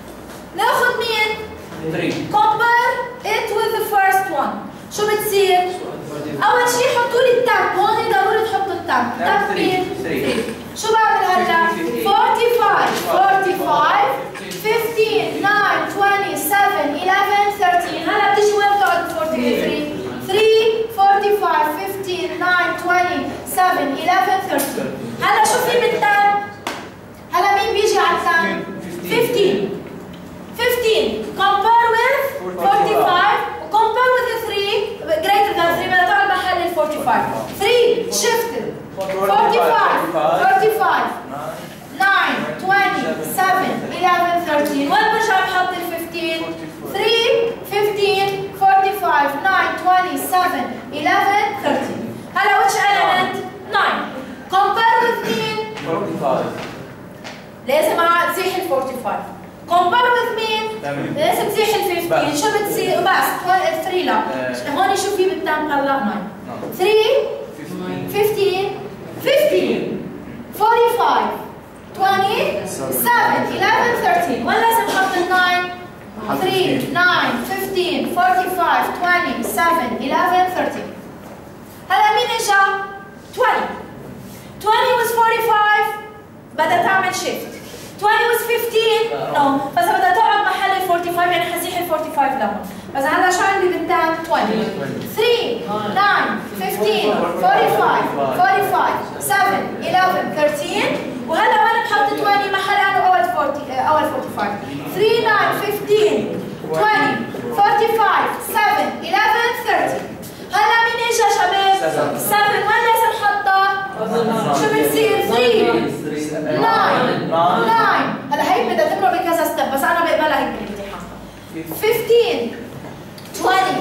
ناخذ مين؟ three. Compare it with the first one. شو بتصير؟ أول شيء حطوا لي التاب، هون ضروري تحطوا التاب. تاب مين؟ three. شو بعمل هلا؟ forty-five, forty-five, fifteen, nine, twenty, seven, eleven, thirteen. هلا بتيجي وين بتقعد forty-three؟ three, forty-five, fifteen, nine, twenty, seven, eleven, thirteen. هلا شو في بالتاب؟ هلا مين بيجي على التاب؟ fifteen. fifteen. Compare with forty-five. Compare with the three. Greater than three. بدها تقعد محل ال forty-five. three. Shifted. forty-five. forty-five. nine, twenty, seven, eleven, thirteen. وين برجع بحط ال fifteen؟ three, fifteen, forty-five, nine, twenty, seven, eleven, thirteen. هلا which element? nine. Compare with مين؟ forty-five. لازم تزيح ال forty-five. Compare with مين؟ لازم تزيح ال fifteen. شو بتصير؟ بس three لا. هون شو في بالتام طلع nine. three, fifteen, fifteen, forty-five, twenty, seven, eleven, thirteen. وين لازم نحط ال nine؟ three, nine, fifteen, forty-five, twenty, seven, eleven, thirteen. هلا مين اجا؟ twenty. twenty was forty-five. بدها تعمل shift. twenty was fifteen. no. بس بدها تقعد محل ال forty-five يعني حزيح ال forty-five لهون. بس هلا شو عندي بالتام؟ twenty. three, nine, fifteen, forty-five, forty-five, seven, eleven, thirteen. وهلا وين بحط twenty محل انه اول forty اول forty-five. three, nine, fifteen, twenty, forty-five, seven, eleven, thirteen. هلا مين اجى شباب؟ seven. وين لازم حطها؟ شو بتصير؟ three, nine, nine. هلا هي بدها تمرق بكذا ستيب بس انا بقبلها هيك بالامتحان. fifteen, twenty,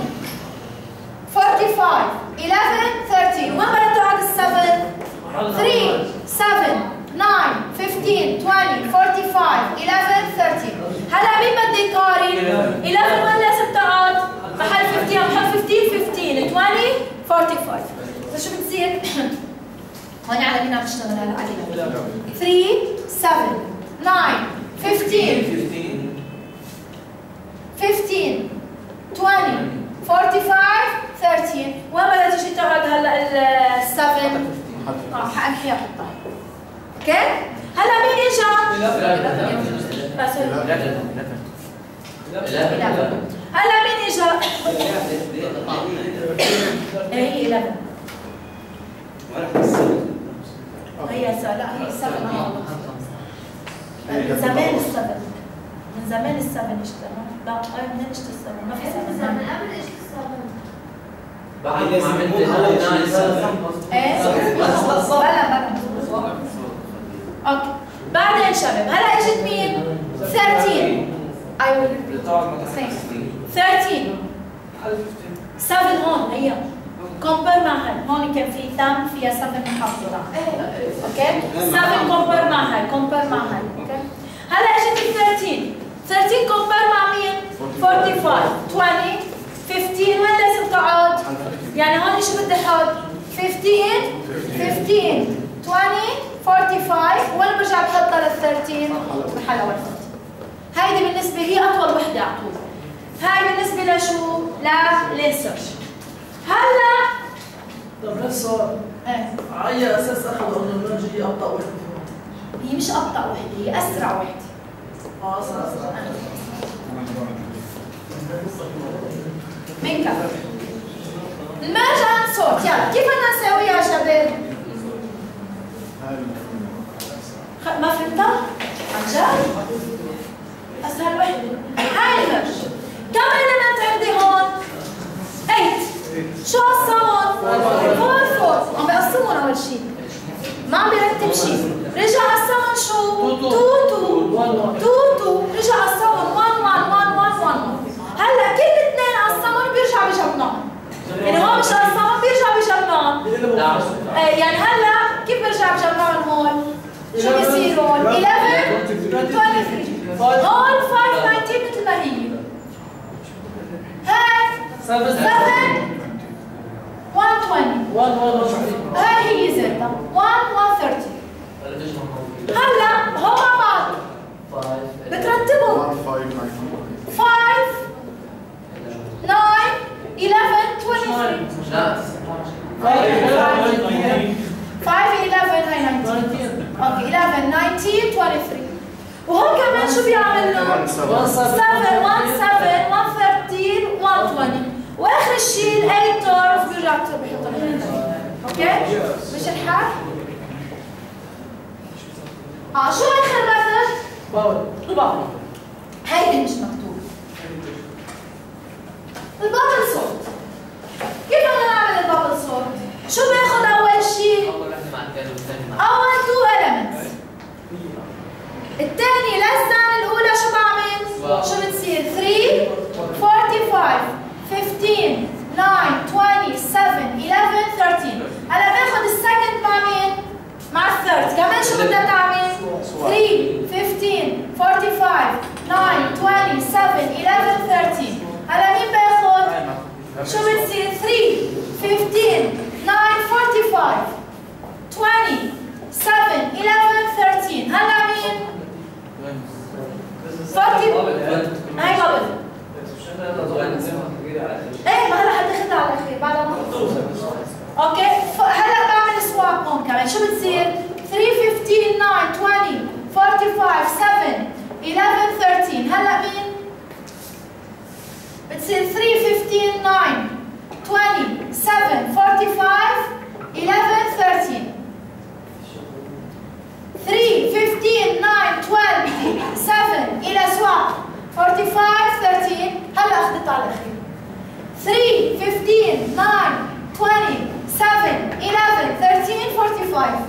forty-five, eleven, thirteen. وين بدها تقعد ال seven؟ three, seven, nine, fifteen, twenty, forty-five, eleven, thirteen. هلا مين بدي يقارن؟ eleven وين لازم تقعد؟ محل fifteen. بحط fifteen, fifteen, twenty, forty-five. فشو بتصير؟ هون على مين عم تشتغل هلا علينا؟ three, seven, nine, fifteen, fifteen, twenty, forty-five, thirteen. وين بدها تيجي تقعد هلا ال seven؟ اه حامحيها حطها. اوكي؟ هلا مين اجا؟ بس هلا مين اجا؟ ايه هي eleven. هي سا لا هي seven. من زمان السبن. من زمان السبن اشتغل. لا هاي منين اشتغل السبن؟ ما في سبن. من قبل ايش السبن؟ بعد ما عملت ايه؟ بلا بلا. اوكي. بعدين شباب هلا اجت مين؟ thirty. I will repeat. thirteen. seven هون هي. compare مع هاي. هون كان في تم فيها seven محافظة. اوكي؟ seven compare مع هاي. compare مع هاي. اوكي؟ هلا اجت thirteen. thirteen compare مع مين؟ forty-five. twenty. fifteen وين لازم تقعد؟ يعني هون شو بدي احط؟ fifteen. fifteen. twenty. forty-five. وين برجع بحطها لل thirteen؟ محل أول خط. هيدي بالنسبة هي أطول وحدة على طول. هاي بالنسبة لشو؟ للسيرش. هلا طب نفس السؤال. ايه على أي أساس أخذوا إنه المنج هي أبطأ وحدة فيهم؟ هي مش أبطأ وحدة، هي أسرع وحدة. اه أسرع أسرع. من كم؟ المرج عن صوت، يلا كيف بدنا نسويها يا شباب؟ خ- ما فهمتها؟ عن جد؟ أسهل وحدة. هاي المرج. كم إليمنت عندي هون؟ eight. شو قسمهم؟ four four. عم بقسمهم أول شيء. ما عم بيرتب شيء. رجع قسمهم شو؟ two two. two two. رجع قسمهم one one one one one. هلا كل اثنين قسمهم بيرجع بجمعهم. يعني هون مش قسمهم بيرجع بجمعهم. ايه يعني هلا كيف برجع بجمعهم هون؟ شو بيصير هون؟ eleven twenty-three. هون five nineteen مثل ما هي. هاي seven one twenty. هاي هي زيتا one one thirty. هلا هو مع بعض بترتبوا five nine eleven twenty-three. five eleven هاي nineteen. اوكي eleven nineteen twenty-three. وهون كمان شو بيعمل لهم؟ seven one seven one thirteen one twenty. واخر شيء ال eight طرف بيرجع بيحطوا لهم. اوكي؟ مش الحال؟ اه شو اخر مثل؟ باول. باول. هيدي مش مكتوب. البابل صوت. كيف بدنا نعمل البابل صوت؟ شو بياخذ اول شيء؟ اول two elements. الثاني لزان الاولى شو بعمل؟ شو بتصير؟ three forty-five fifteen nine twenty seven eleven thirteen. هلا باخذ السكند مع مين؟ مع الثيرد. كمان شو بدها تعمل؟ three fifteen forty-five nine twenty seven eleven thirteen. هلا مين باخذ؟ شو بتصير؟ three fifteen nine forty-five twenty seven eleven thirteen. هلا مين؟ forty. هاي قبل. ايه ما هلا حتاخذها على الاخير بعد ما اوكي. هلا بعمل سواب هون كمان. شو بتصير؟ three fifteen nine twenty forty-five seven eleven thirteen. هلا مين؟ بتصير three fifteen nine twenty seven forty-five eleven thirteen. three fifteen nine twenty seven إلى سواب forty-five thirteen. هلا اخذت على الاخير. three fifteen nine twenty seven eleven thirteen forty-five.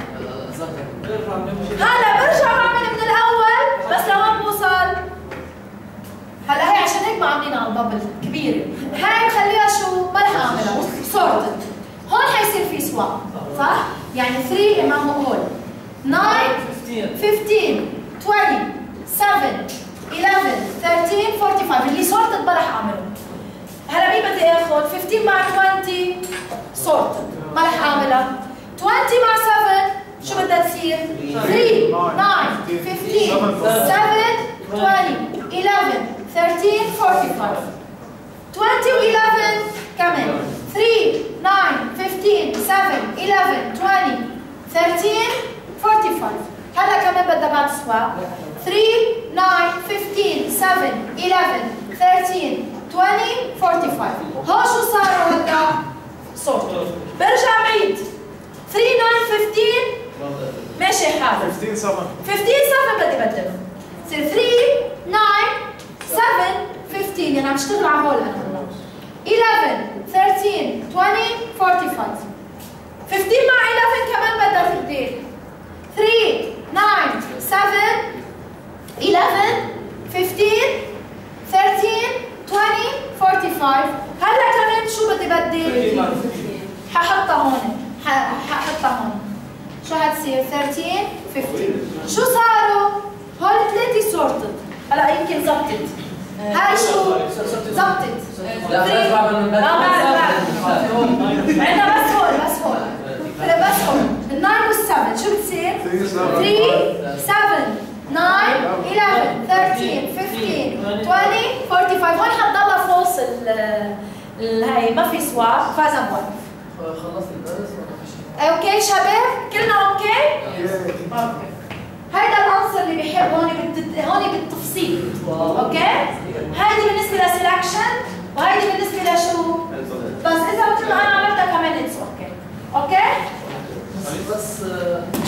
هلا برجع بعمل من الاول بس لوين بوصل؟ هلا هي عشان هيك ما عاملين على البابل كبيره. هاي بخليها شو؟ ما رح اعملها سورتد. هون حيصير في سواب صح؟ يعني three امام هون nine fifteen twenty seven eleven thirteen forty-five اللي سورتد ما رح اعمله. هلا مين بدي اخذ؟ fifteen مع twenty سورتد ما رح اعملها. twenty مع seven شو بدها تصير؟ three nine fifteen seven twenty eleven thirteen forty-five. twenty و eleven كمان three nine fifteen seven eleven twenty thirteen forty-five. هلا كمان بدها بعد سواب three nine fifteen seven eleven thirteen twenty forty-five. هو شو صار هلا؟ صوت. برجع بعيد three nine fifteen ماشي حالي. fifteen seven. fifteen seven بدي بدله. بصير three nine seven fifteen يعني عم اشتغل على هول انا هلا. eleven thirteen twenty forty-five. fifteen مع eleven كمان بدها تبديل. three nine seven eleven fifteen تصير ثلاثة عشر خمسطعش. شو صاروا؟ هول ثلاثة سورتد. هلا يمكن زبطت. هاي شو؟ زبطت. لا بس بعمل من بدري. لا بعرف بعرف. عندنا بس هول بس هول. بس هول. الناين والسبعة شو بتصير؟ ثلاثة سبعة تسعة إحدى عشر ثلاثة عشر خمسطعش عشرين خمسة وأربعين. هون حتضلها فولس ال هاي ما في سواب فازا بوقف. خلصت الدرس ولا مش؟ اوكي شباب؟ كلنا اوكي؟ اوكي. هيدا العنصر اللي بيحب هون بالت... هون بالتفصيل. اوكي؟ هيدي بالنسبة لسelection وهيدي بالنسبة لشو؟ بس إذا مثل ما أنا عملتها كمان اتس اوكي. اوكي؟ بس